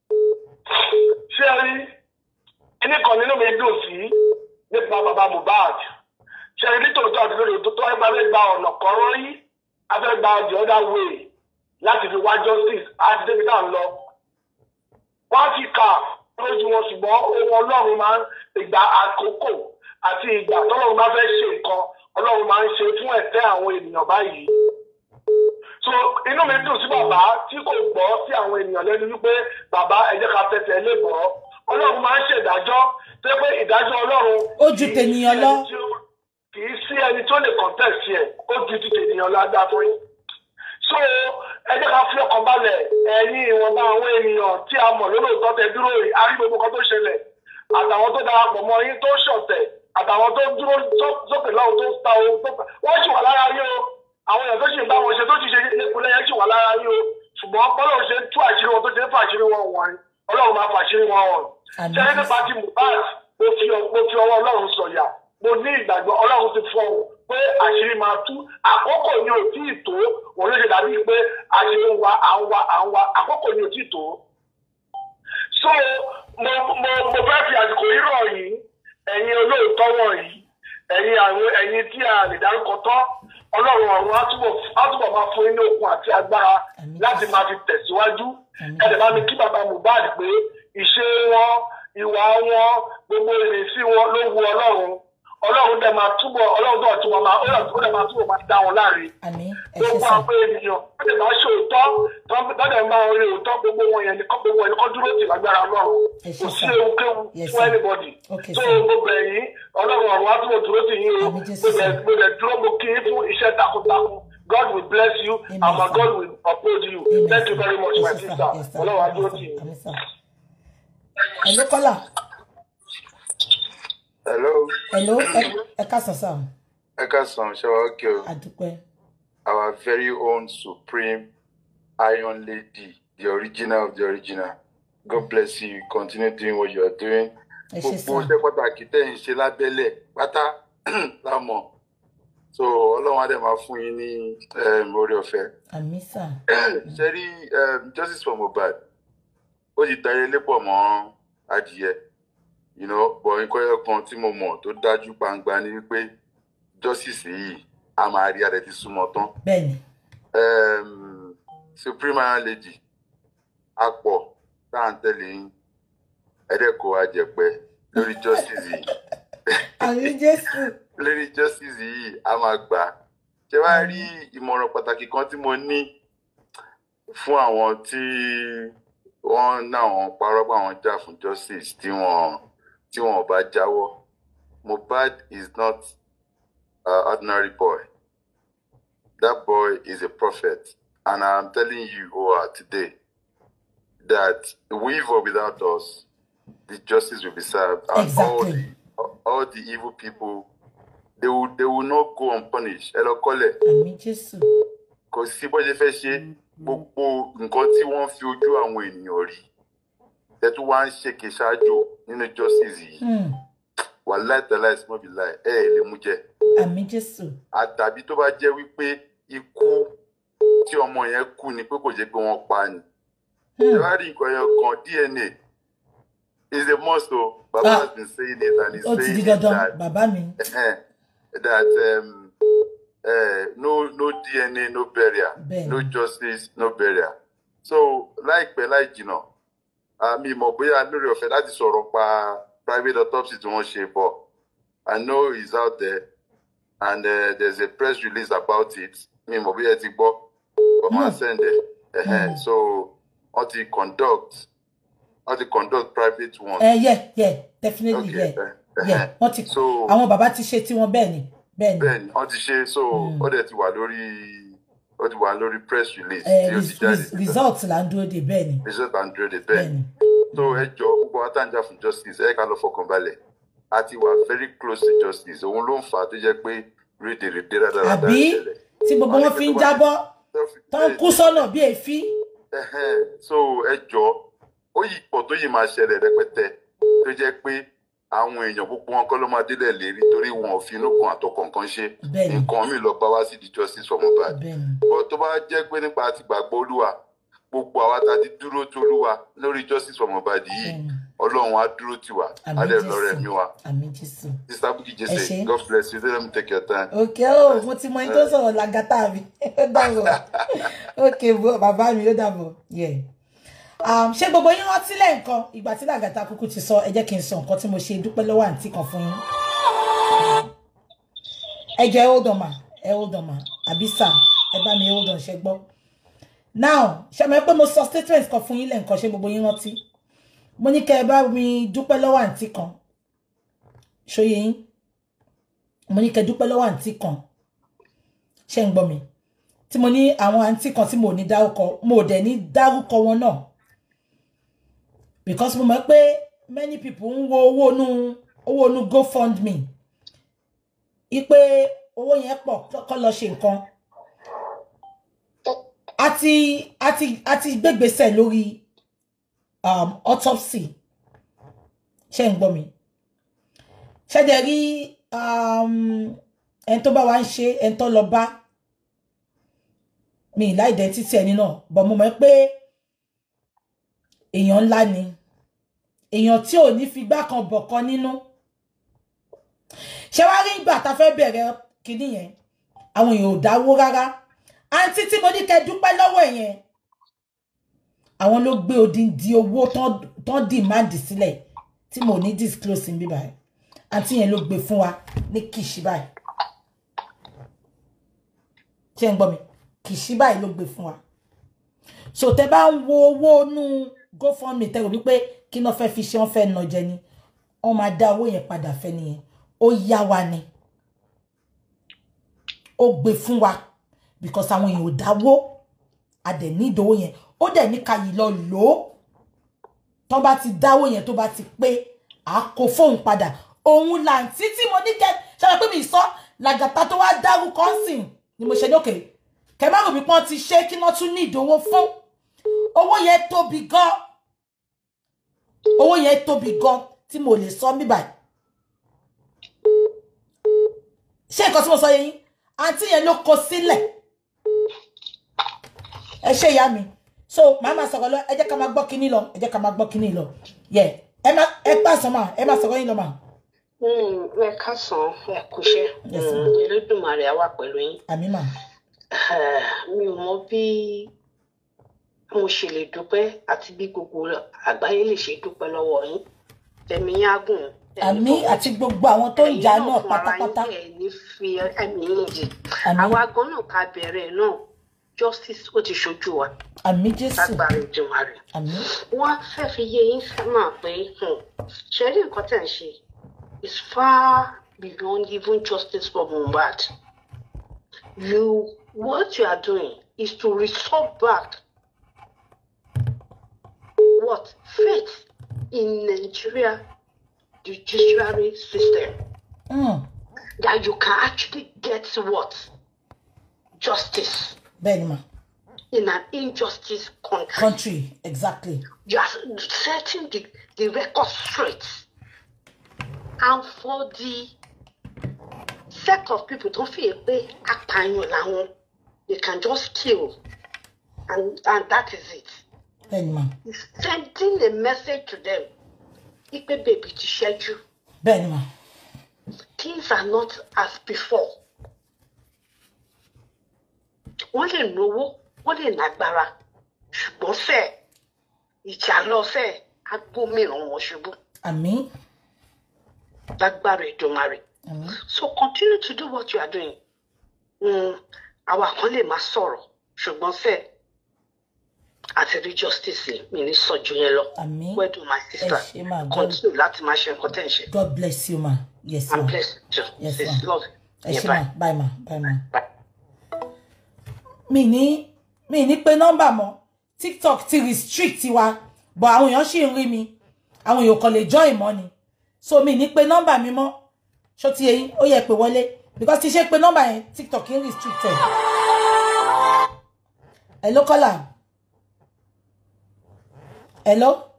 Ṣé ẹ rí ẹnì kan nínú mi dùn sí nípa bàbá Mohbad ṣe rí nítòótọ́ àti lórí òtútọ́ ẹgbẹ́ fẹ́ gba ọ̀nà kọ́rọ́ rí afẹ́ gba the other way láti fi wá justice àti débi náà lọ. Wọ́n ti kà lójú wọn ṣùgbọ́n ohun Ọlọ́run máa ń ìgbà àkókò àti ìgbà tọ́lọ́run máa fẹ́ ṣe nǹkan Ọlọ́run máa ń ṣe fún ẹ̀tẹ́ àwọn ènìyàn báyìí. So inú mi dùn sí bàbá tí kò gbọ́ sí àwọn ènìyàn lẹ́nu wípé bàbá ẹ jẹ́ ká tẹ̀tẹ̀ lé bọ̀ ọ́. Ọlọ́run máa ń ṣèdájọ́ tó pé ìdájọ́ Ọlọ́run ó ju tènìyàn lọ. Kì í sí ẹni tó lè contest yẹ ó ju ti tènìyàn lọ adá fún yín. So ẹ jẹ́ ká fi ọkàn balẹ̀ ẹ̀yin ìwọ̀nba àwọn ènìyàn tí a mọ̀ lólóòótọ́ tẹ dúró rí a rí gbogbo kan tó ṣẹlẹ̀ àtàwọn tó darapọ̀ mọ́ yín tó ṣọ̀tẹ̀ àtàwọn tó dúró sókè lọ́wọ́ tó ta ohun tó wọ́n sì wà lára yín o àwọn èèyàn tó sì ń bá wọn ṣe tó ti ṣe ìpínlẹ̀ yẹn sì wà lára yín o ṣùgbọ́n bọ́lọ̀ ṣe tú àṣírí wọn tó ṣe ń fàṣírí wọn wọ̀n Ọlọ́run máa fàṣírí wọn wọ̀n. ṣé ẹni nípa ti Mohbad mo fi ọwọ́ Ọlọ́run sọ̀yà mo ní ìgbàgbọ́ Ọlọ́run ti fọ́ wọn pé àṣírí máa tú àkókò ni ò tí ì tó òun ló ṣe dàbí pé àṣírí ń wa à ń wa à ń wa àkókò ni ò tí ì tó. So mo mo mo fẹ́ fi àsìkò yìí rọ̀ yìí ẹ̀yin olóòótọ́ wọ̀nyí ẹ̀yin àwọn ẹ̀yin tí a lè dárúkọ tán Ọlọ́run ọ̀run á túbọ̀ á túbọ̀ máa fún yín ní okun àti agbára láti máa fi tẹ̀síwájú ẹ̀dẹ̀ bá mi kí bàbá Mohbad pé ìṣe wọn ìwà wọn gbogbo ìrìnsí wọn ló wu Ọlọ́run Ọlọ́run dẹ̀ máa túbọ̀ Ọlọ́run tó túbọ̀ máa ó dẹ̀ máa túbọ̀ máa dá wọn láre. Gbogbo àwọn ènìyàn wọ́n dẹ̀ máa ṣe òótọ́ tọ́dẹ̀ máa rí òótọ́ gbogbo wọn yẹn nìkan gbogbo wọn nìkan dúró tì lágbára Ọlọ́run kò sí ewu kéwu fún anybody. So gbogbo ẹ̀yin Ọlọ́run ọ̀run á túbọ̀ dúró tì yín o mo dẹ̀ dúró mo kí yín fún iṣẹ́ takuntakun. God will bless you and my God will uphold you. Thank you very much my sister. Ọlọ́run á dúró tì yín. Hello caller. Hello. Hello. Ẹ káàsán sir. Ẹ káàsán, ṣé wàá okay o? A dúpẹ́. Our very own supreme Iron Lady, the original of the original. God bless you. Continue doing what you are doing. Gbogbo ṣe pàtàkì tẹ́ ń ṣe lábẹ́lẹ̀ pátá lámọ̀. So Ọlọ́run á dẹ̀ máa fún yín ní oore ọ̀fẹ́. Àmín sà. Ṣé rí justice for Mohbad? Ó ti darí lépọ̀ mọ́ adìyẹ. You know, but nǹkan ẹyọ kan tí mo mọ̀ tó dájú gbangba ni wípé justice yìí a máa rí àrẹ ti súnmọ́ tán. Bẹ́ẹ̀ni. Supreme Iron Lady apọ̀ tá à ń tẹ̀lé yín ẹ̀ẹ́dẹ́kọ̀ àjẹpẹ́ lórí justice yìí. Àmín Jésù. Lórí justice yìí a máa gbà. Ṣé wàá rí ìmọ̀ràn pàtàkì kan tí mo ní fún àwọn tí wọ́n náà wọ́n parọ́ pé àwọn jà fún justice tí wọ́n tí wọ́n bá jáwọ́. Mohbad is not an ordinary boy. That boy is a prophet. And I'm telling you all today that with or without us, the justice will be served. And exactly. all the, all the evil people, they will, they will not go unpunished. Hello, Kole. Àmín Jésù. Kò sí bó ṣe fẹ́ ṣe gbogbo nǹkan tí wọ́n fi ojú àwọn ènìyàn rí. Tẹ́tú wá ń ṣe kì í ṣáájú nínú justice yìí. Wàláì tẹ́lá ẹ̀sìn mọ́bí láì ẹ̀ ẹ̀ lè mú jẹ. Àmín Jésù. Àtàbí tó bá jẹ́ wípé ikú tí ọmọ yẹn kú ni pé kò jẹ́ pé wọ́n pa ni. Ṣé wàá rí nǹkan yẹn kan D N A is a must o. Baba ah. has been saying it and he's oh, saying it that, Baba mi. that um, uh, no no D N A, no burial, ben. no justice, no burial. So láìpẹ́ láì jìnnà, mi mọ̀ bóyá lórí ọ̀fẹ́ láti sọ̀rọ̀ pa private autopsy tí wọ́n ṣe bọ̀. I know he's out there and uh, there's a press release about it. Mi mọ̀ bóyá ti gbọ́, but máa send it. Mm. So how to conduct, how to conduct private ones. Uh, yeah, yeah, definitely, okay. yeah, uh, yeah. How to, so àwọn bàbá ti ṣe tí wọ́n bẹ́ẹ̀ ni, bẹ́ẹ̀ ni. Bẹ́ẹ̀ ni, wọ́n ti ṣe so ó dẹ̀ ti wà lórí, ó ti wà lórí press release. Uh, res, res, results là ń dúró de bẹ́ẹ̀ ni. Results là ń dúró de bẹ́ẹ̀ ni. So ẹ jọ gbogbo wa tá ń jà fún justice ẹ ká lọ fọkàn balẹ̀. A ti wà very close to justice. Òun ló ń fà á tó jẹ́ pé rédèrèdè dáadáa. Àbí tí gbogbo wọn fi ń jábọ́ tó ń kú sọ́nà bí èéfín. So ẹ jọ ó yìí pọ̀ tó yìí máa ṣẹlẹ̀ rẹpẹtẹ tó jẹ́ pé àwọn èèyàn gbogbo wọn kọ́ ló máa délẹ̀ lérí torí wọn ò fi inú kan àtọkànkan ṣe nǹkan mi lọ bá wá sí di justice for Mohbad. But tó bá jẹ́ pé nípa àti gbàgbọ́ Olúwa gbogbo àwa tá a ti dúró tí Olúwa lórí justice for Mohbad yìí Ọlọ́run á dúró tiwa alẹ́ lọ́rẹ́ mi wa. Àmín Jésù. Sister Bukky Jesse, God bless you. Let me take your time. Okay, oh, mo ti mọ ẹni tó sọ̀rọ̀ làgàtà mi. Ó dàbọ̀. Okay, bàbá mi ó dàbọ̀. Yeah. Um, ṣé gbogbo yín rántí lẹ́ǹkan ìgbà tí làgàtà kúkú ti sọ ẹ jẹ́ kí n sọ nǹkan tí mo ṣe dúpẹ́ lọ́wọ́ àǹtí kan fún yín. Ẹ jẹ́ hold on ma, ẹ hold on ma, àbí sà, ẹ bá mi hold on ṣe gbọ́. Now, ṣé mo pé mo sọ statement kan fún yín lẹ́ǹkan ṣé gbogbo yín rántí? Mo ní kẹ́ ẹ bá mi dúpẹ́ lọ́wọ́ àǹtí kan. Ṣóyé yín. Mo ní kẹ́ dúpẹ́ lọ́wọ́ àǹtí kan. Ṣé ń gbọ́ mi? Tí mo ní àwọn àǹtí kan tí mo ní dárúkọ, mo dẹ̀ ní dárúkọ wọn náà. Because mo mọ̀ pé many people ń wo owó nu owó nu GoFundMe. Ipe owó yẹn pọ̀ kó lọ ṣe nǹkan. Àti àti àti gbégbèsè lórí um autopsy. Ṣé ń gbọ́ mi? Ṣé dẹ̀ rí um ẹni tó bá wá ń ṣe ẹni tó lọ bá mi la identity ẹni náà, but mo mọ̀ pé èèyàn ńlá ni. Èèyàn tí ò ní fi gbá kan bọ̀ kan nínú. Ṣé wá rí ìgbà tá fẹ́ bẹ̀rẹ̀ kíní yẹn? Àwọn èèyàn ò dáwó rárá. Àǹtí tí mo ní kẹ́ dúpẹ́ lọ́wọ́ yẹn. Àwọn ló gbé odindi owó tán demand sílẹ̀ tí mo ní disclose níbí báyìí. Àǹtí yẹn ló gbé fún wa ní kìṣì báyìí. Ṣé ń gbọ́ mi? Kìṣì báyìí ló gbé fún wa. So tẹ́ bá ń wo owó nú GoFundMe tẹ́ rò wípé kí ná fẹ́ fi ṣe wọ́n fẹ́ nà jẹ ni. Wọ́n máa dá owó yẹn padà fẹ́ nìyẹn. Ó yá wa ni. Ó gbé fún wa because àwọn èèyàn ò dáwó. A dẹ̀ ní ìdówó yẹn. Ó dẹ̀ ní ká yìí lọ lò ó. Tó bá ti dáwó yẹn tó bá ti pé a kó fóun padà. Òun làǹtí tí mo ní kẹ́ ṣe pé mi sọ làgàtà tó wá dárúkọ sìn ni mo ṣe lókè. kẹ́ má rò bí pọ́n ti ṣe kí wọ́n tún ní ìdówó fún owó yẹn tóbi gan owó yẹn tóbi gan tí mo lè sọ mí báyìí ṣé nǹkan tí mo sọ yẹn àǹtí yẹn ló kó sílẹ̀ ẹ ṣe ìyá mi so màá máa sọ̀rọ̀ lọ ẹ jẹ́ ká máa gbọ́ kíní lọ ẹ jẹ́ ká máa gbọ́ kíní lọ yẹ ẹ má ẹ pàṣọ mà ẹ má sọ̀rọ̀ yín lọ mà. ẹ káàsán ẹ kúṣẹ́ Elédùmarè á wà pẹ̀lú yín. àmín mà. mi ò mọ bí mo ṣe lè dúpẹ́ àti bí gbogbo àgbáyé lè ṣe dúpẹ́ lọ́wọ́ yín ẹ̀mí yín á gùn. àmín àti gbogbo àwọn tó ń jà náà pátápátá. ẹ̀yin fi ẹ̀mí yín jì àwa gan náà ká bẹ̀rẹ̀ náà justice ó ti ṣojú wa. àmín Jésù. lágbára Èdùmàrè. àmín. wọ́n fẹ́ fi yé yín sẹ́mà pé ṣe rí nǹkan tẹ̀ ń ṣe is far beyond even justice for Mohbad. You what you are doing is to restore back what faith in Nigeria judiciary system. Mm. That you can actually get what justice. Benima. In an injustice country. Country, exactly. Just setting the, the record straight. And for the set of people don't feel they they can just kill. And and that is it. Benima. Sending a message to them. Ipe baby to schedule. Benima. Things are not as before. Wọ́n lè lówó, wọ́n lè lágbára, ṣùgbọ́n fẹ́ ìjà lọ fẹ́ agbómìíràn wọn ṣubú. Àmín. Lágbára Èdùmàrè. Àmín. So continue to do what you are doing. Àwa kan lè máa sọ̀rọ̀, ṣùgbọ́n fẹ́ àti rí justice mi ní sọ́jú yẹn lọ. Àmín. Where do my sister continue láti máa ṣe nǹkan tẹ̀ ń ṣe? God bless you, ma. Yes, ma. I'm blessed too. Yes, It's ma. love. Ẹ Yeah, ṣé bye. ma. Bye, ma. Bye, ma. Bye. Mi ní mi ní pé nọ́mbà mọ́. TikTok ti restrict wa, but àwọn èèyàn ṣì ń rí mi. Àwọn èèyàn kò lè join mọ́ ni. So mi ní pé nọ́mbà mi mọ́. Ṣó ti yé yín, ó yẹ pé wọlé because ti ṣe pé nọ́mbà yẹn TikTok ń restricted. Hello caller. Hello?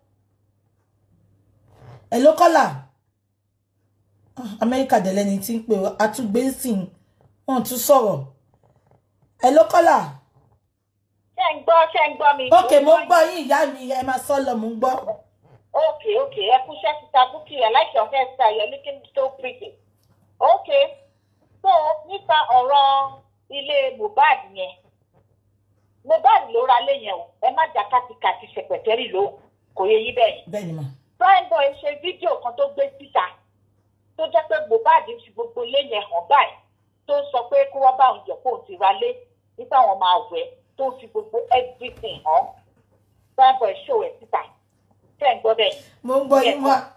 Hello caller. America de lẹni tí ń pè ó àtúgbé sìn wọ́n tún sọ̀rọ̀. Hello caller. Ṣé ń gbọ́ ṣé ń gbọ́ mi. Okay, mo gbọ́ yín ìyá mi ẹ máa sọ lọ mo gbọ́. Okay, okay. Ẹ kú ṣẹ́ títa Bukky. I like your hairstyle. You're looking so pretty. Okay. So, nípa ọ̀rọ̀ ilé Mohbad yẹn. Mohbad ló ra lé yẹn o. Ẹ má jà kàtìkàtì ṣẹ̀pẹ̀tẹ́rì ló kò yẹ yí bẹ́ẹ̀ yẹn. Bẹ́ẹ̀ni ma. Prime Boy ṣe fídíò kan tó gbé síta tó jẹ́ pé Mohbad fi gbogbo lé yẹn hàn báyìí tó sọ pé kó wọ́n bá òun jọ kó òun ti ra lé nípa àwọn máa wẹ̀ tó fi gbogbo everything hàn. Prime Boy show ẹ̀ síta. Ṣé ń gbọ́ bẹ́ẹ̀? Mo ń gbọ́ yín ma.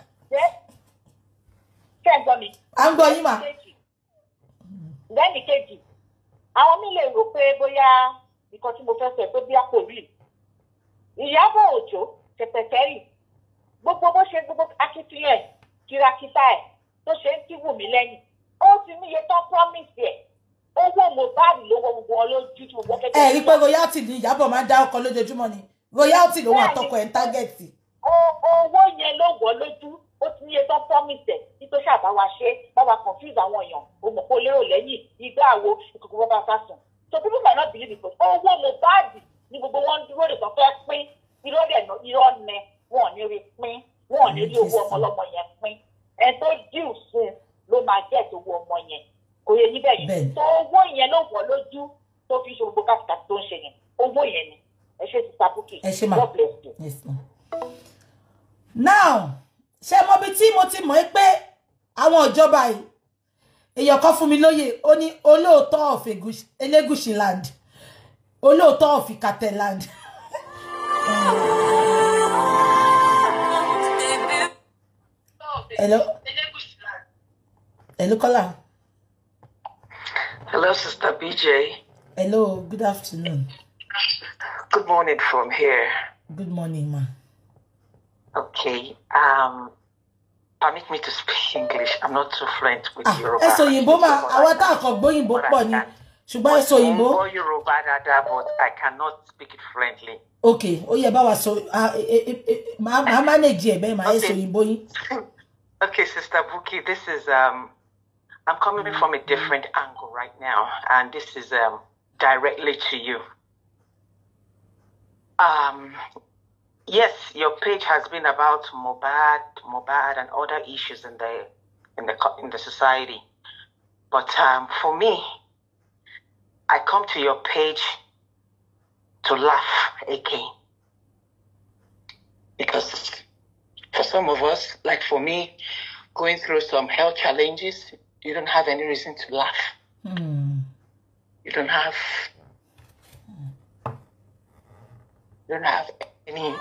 Ṣé ń gbọ́ mi? À ń gbọ́ yín ma. Lẹ́nì kejì, àwọn mi lè rò pé bóyá nǹkan tí mo fẹ́ sọ pé bí a kò rí. Ìyábọ̀ Òjó ṣẹpẹtẹ́rì gbogbo bó ṣe gbogbo akitiyan kìràkìtà ẹ̀ tó ṣe ń kí Wùmí lẹ́yìn. Ó ti níye tán promise ẹ̀. Owó Mohbad ló wọ gbogbo wọn lójú tí gbogbo kẹ́kẹ́. Ẹ rí pé royalty ni Ìyábọ̀ máa ń dá ọkọ lójoojúmọ́ ni. Royalty ló wà tọkọ ẹ̀ ń tágẹ́ẹ̀tì. Owó yẹn ló wọ̀ lójú. Ó ti níye tán promise ẹ̀ tí tó ṣàbáwá ṣe báwa confuse àwọn èèyàn. Òmùpọ̀ lérò lẹ́yìn ìgbà àwo ìkòkò bàbá sásùn. So people might not believe it, but owó Mohbad ni gbogbo wọn dúró lè sọ fẹ́ pín irọ́ dẹ̀ ná irọ́ nẹ wọn ò ní rí pín wọn ò ní rí owó ọmọ ọlọ́mọ yẹn pín ẹ tó díù sí ló máa jẹ́ owó ọmọ yẹn kò yẹ yín bẹ́ẹ̀ yẹn tó owó yẹn ló wọ̀ lójú tó fi ṣe gbogbo káàkiri tó ń ṣe yẹn owó yẹn ni ẹ ṣe ti Bukky. Ẹ ṣe ma. God bless you. Yes ma. Now ṣé mo bí tí mo ti mọ̀ pé àwọn ìjọba yìí èèyàn kan fún mi lóye ó ní olóòótọ́ of Elégùṣì land olóòótọ́ of Ìkàtẹ̀ land. Hello. Hello caller. Hello, Sister B J. Hello, good afternoon. Good morning from here. Good morning, ma. Okay. Um, permit me to speak English. I'm not too fluent with Ah, Yoruba. ẹ sọ Òyìnbó ma, àwa tá kò gbọ́ Òyìnbó pọ̀ ni. ṣùgbọ́n ẹ sọ òyìnbó. Mo gbọ́ Yorùbá dáadáa, but I cannot speak it fluently. Okay, ó yẹ bá wa sọ màá manage ẹ bẹ́ẹ̀ màá ẹ sọ òyìnbó yín. Okay, Sister Buki, this is um I'm coming from a different angle right now, and this is um directly to you. Um yes, your page has been about Mohbad, Mohbad and other issues in the in the in the society. But um for me, I come to your page to laugh again. Because for some of us, like for me, going through some health challenges, you don't have any reason to laugh. Mm. You don't have you don't have anything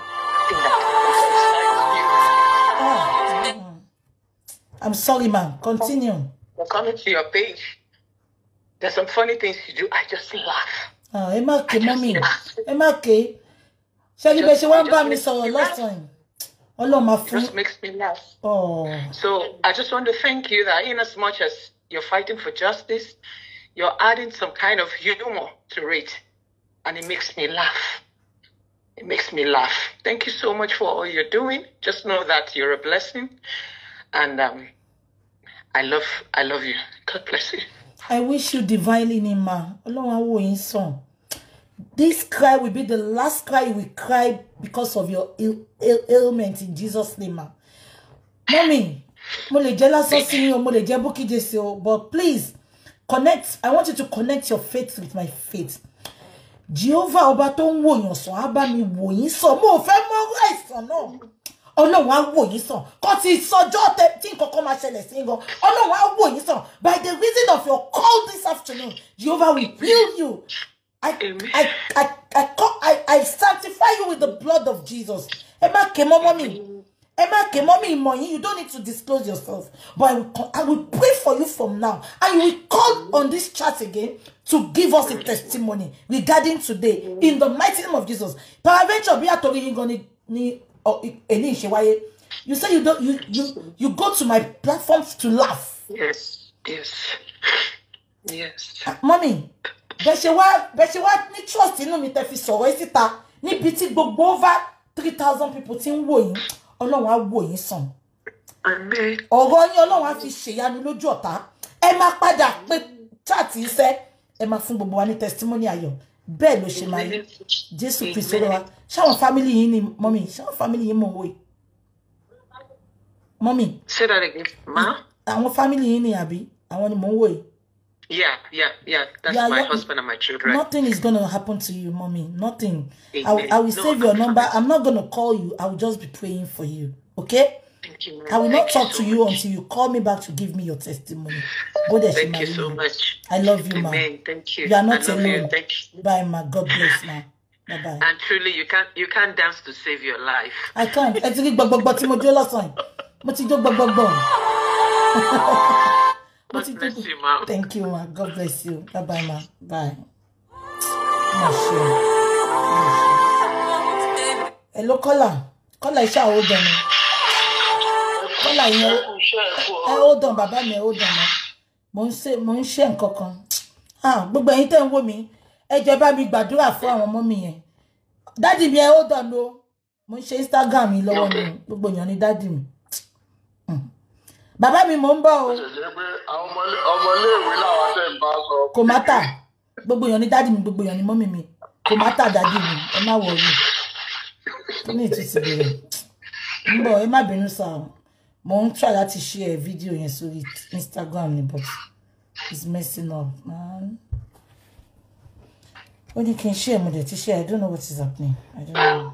that can oh. I'm sorry, ma'am. Continue. You're coming to your page. There's some funny things you do. I just laugh. Oh, ẹ má ké, mommy. Ẹ má ké. Ṣé ibe ṣe wọ́n bá mi sọ̀rọ̀ last time? Ọlọ́run máa fún. It just makes me laugh. Oh. So I just want to thank you that in as much as you're fighting for justice, you're adding some kind of humor to it. And it makes me laugh. It makes me laugh. Thank you so much for all you're doing. Just know that you're a blessing. And um, I love I love you. God bless you. I wish you divinely, Nima. Ọlọ́run á wò yín sàn. This cry will be the last cry you will cry because of your Ail Ail ailment in Jesus' name. Ma. Mommy, mo lè jẹ́ lásán sí yín o, mo lè jẹ́ Bukky Jesse o, but please connect. I want you to connect your faith with my faith. Jehovah ọba tó ń wò yàn sàn, á bá mi wò yín sàn. Mo fẹ́ mọ àìsàn náà. Ọlọ́run á wò yín sàn. Kò tí sọjọ́ tẹ tí nǹkan kan máa ṣẹlẹ̀ sí gan. Ọlọ́run á wò yín sàn. By the reason of your call this afternoon, Jehovah will heal you. I, I, I, I, I, I sanctify you with the blood of Jesus. Emma came on mommy. Emma came on me, money. You don't need to disclose yourself. But I will, I will pray for you from now. And you will call on this chat again to give us a testimony regarding today. In the mighty name of Jesus. You say you don't you you you go to my platform to laugh. Yes, yes. Yes. Mommy. Bẹ́ẹ̀ ṣe wá bẹ́ẹ̀ ṣe wá ní trust inú mi tẹ́ fi sọ̀rọ̀ síta níbi tí gbogbo over three thousand people tí ń wò yín Ọlọ́run á wò yín sàn. Amen. Ọ̀rọ̀ yín Ọlọ́run á fi ṣèyanu lójú ọ̀tá. Ẹ máa padà pé chat iṣẹ́ ẹ máa fún gbogbo wa ní testimony ayọ̀. Bẹ́ẹ̀ ló ṣe máa rí. Jésù Kristi Olúwa. Ṣáwọn family yín ni mommy, ṣáwọn family yín mọ̀ wò. Mommy. Say that again, ma. Àwọn family yín ni àbí? Àwọn ni mò ń wò yìí. Yeah, yeah, yeah. That's yeah, my husband and my children. Nothing is going to happen to you, mommy. Nothing. I, I will no, save your number. I'm not going to call you. I will just be praying for you. Okay? Thank you, I will Thank not talk so to you much. until you call me back to give me your testimony. Go there, Thank you so much. I love you, ma. Amen. Thank you. You are not I love alone. You. Thank you. Bye, ma. God bless, ma. Bye bye. And truly, you can't you can't dance to save your life. I can't. I think but tí mo jó lọ́sàn. Mo ti jó gbogbo. God bless you, ma. Thank you, ma. God bless you. Bye bye, ma. Bye. Hello, caller. Caller, iṣẹ́ hold on. Caller yẹn. Ẹ hold on, bàbá mi, hold on. Mo ń ṣe mo ń ṣe nǹkan kan. Ah, gbogbo ẹ̀yin tẹ́ ń wò mí. Ẹ jẹ́ bá mi gbàdúrà fún àwọn ọmọ mi yẹn. Daddy mi, ẹ hold on o. Mo ń ṣe Instagram mi lọ́wọ́ ni. Gbogbo èèyàn ni daddy mi. Bàbá mi mò ń bọ̀ o. Ọmọléèwé làwọn tẹ̀ ń bá sọ. Kò mátà. Gbogbo èèyàn ni daddy mi, gbogbo èèyàn ni mọ́mì mi. Kò mátà daddy mi. Ẹ má worry. Kí ni ìtúsí bẹ̀rẹ̀? Ń bọ̀, ẹ má bínú sá o. Mo ń try láti share video yẹn sórí Instagram ni, but it's messing up, man. When you can share, mo dẹ̀ ti share. I don't know what is happening. I don't know.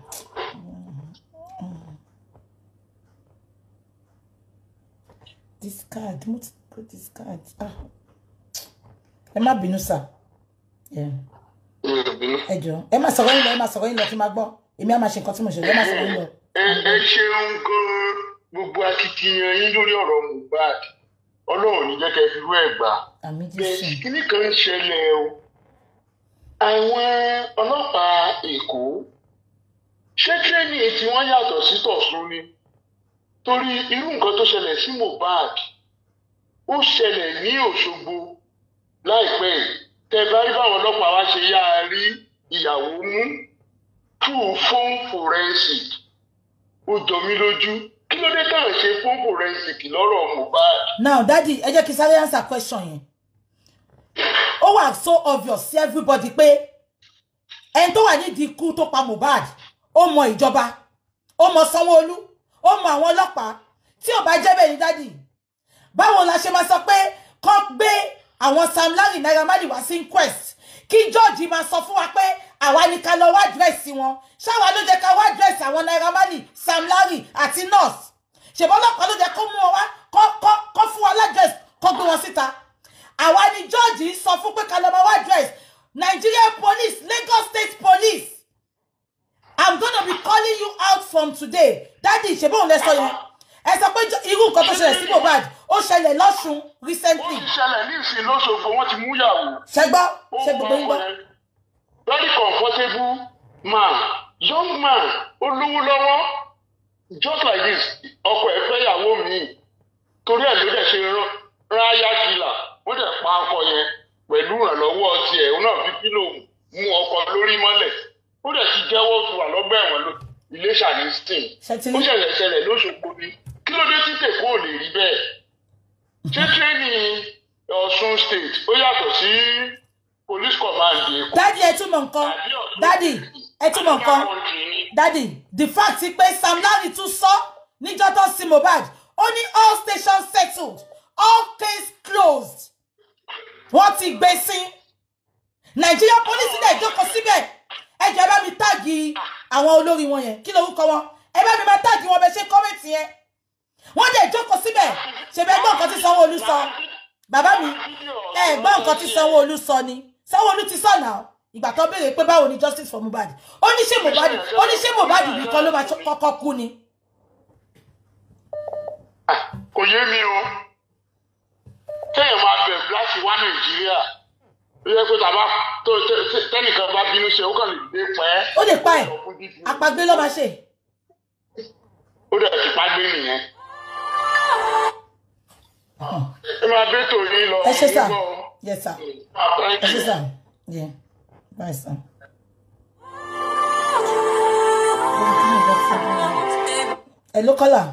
This card, what put this card? Ah, ẹ má bínú sá. Yeah. Ẹ jọ̀ọ́, ẹ má sọ̀rọ̀ yín lọ, ẹ má sọ̀rọ̀ yín lọ kí n má gbọ́. Èmi á máa ṣe nǹkan tí mo ṣe, ẹ má sọ̀rọ̀ yín lọ. Ẹ ṣeun gan gbogbo akitiyan yín lórí ọ̀rọ̀ Mohbad. Ọlọ́run ní jẹ́ kẹ́ fi rú ẹ̀ gbà. Àmín Jésù. Kíní kan ń ṣẹlẹ̀ o. Àwọn ọlọ́pàá Èkó ṣé tírénì tí wọ́n yàtọ̀ sí tọ̀sún ni? Torí irú nǹkan tó ṣẹlẹ̀ sí Mohbad ó ṣẹlẹ̀ ní Òṣogbo láìpẹ́ yìí tẹ bá rí báwọn ọlọ́pàá wá ṣe yá a rí ìyàwó mú through phone forensic ó jọ mí lójú kí ló dé táwọn ṣe phone forensic lọ́rọ̀ Mohbad. Now daddy ẹ jẹ́ kí sáré answer question yẹn ó wà so obvious sí everybody pé ẹni tó wà nídìí ikú tó pa Mohbad ó mọ ìjọba ó mọ Sanwó-Olú ó mọ àwọn ọlọ́pàá tí ò bá jẹ́ bẹ́ẹ̀ ni daddy báwo la ṣe máa sọ pé kán gbé àwọn Sam Larry Naira Marley wá sí inquest kí George máa sọ fún wa pé àwa ni ká lọ wá dírẹ́sì wọn ṣáwa ló jẹ́ ká wá dírẹ́sì àwọn Naira Marley Sam Larry àti nurse ṣèbọ́ ọlọ́pàá ló jẹ́ kó mú wọn wá kó fún wa ládírẹ́sì kó gbé wọn síta àwa ni George sọ fún pé ká lọ máa wá dírẹ́sì Nigerian police Lagos State Police I'm gonna be calling you out from today daddy ṣèbọ́ òun lẹ sọ yẹn ẹ sọ pé irú nǹkan tó ṣẹlẹ̀ sí Mohbad ó ṣẹlẹ̀ lọ́ṣun recently. ó ti ṣẹlẹ̀ ní ìsìn lọ́ṣogbo wọ́n ti mú yàwó. ṣẹgbọ́ ṣẹgbọ́ gbogbo ń gbọ́. very comfortable man young man olówó lọ́wọ́ just like this ọkọ ẹ̀ fẹ́ yàwó mi torí ẹ̀ ló dẹ̀ ṣe ráyà kìlà wọ́n dẹ̀ pa ọkọ yẹn pẹ̀lú ìrànlọ́wọ́ tiẹ̀ òun náà fi kílò mú ọkọ lórí mọ́lẹ̀ ó dẹ̀ ti jẹ́wọ́ tó wà lọ́gbà ẹ̀wọ̀n ló Iléṣà ní stin ó ṣẹ̀ṣẹ̀ ṣẹlẹ̀ lóṣogbo ni kí ló dé tí tèkó ò lè rí bẹ́ẹ̀ ṣé tírénì Ọ̀ṣun state ó yàtọ̀ sí police command Èkó. dádì ẹ túmọ̀ nǹkan dádì ẹ túmọ̀ nǹkan dádì the fact pé Sam Larry tún sọ níjọ́ tó sí Mohbad ó ní all stations settled all case closed wọ́n ti gbé sí Nigeria police dẹ̀ jókòó síbẹ̀ ẹ jẹ́ bá mi táàgì àwọn olórí wọn yẹn kí lorúkọ wọn ẹ bá mi máa táàgì wọn bẹ ṣe kọ́mẹ̀tì yẹn wọ́n dẹ̀ jókòó síbẹ̀ ṣe bẹ́ẹ̀ gbọ́ nǹkan tí Sanwó-Olú sọ bàbá mi ẹ gbọ́ nǹkan tí Sanwó-Olú sọ ni Sanwó-Olú ti sọ náà ìgbà tó béèrè pé báwo ni justice for Mohbad ó ní ṣé Mohbad ó ní ṣé Mohbad nìkan ló máa kọ́kọ́ kú ni. kò yé mi o téèyàn máa bẹ̀rù láti wá Nàìjíríà ó yẹ pé tàbá tó tẹ́nìkan bá bínú ṣe ó kàn lè dé pẹ́. ó lè pa ẹ̀ àpagbé ló máa ṣe. ó dẹ̀ ti pàgbé nìyẹn. ẹ máa bẹ́ tòrí lọ. ẹ ṣe sà yes sir ẹ ṣe sà yeah bye sir. hello caller.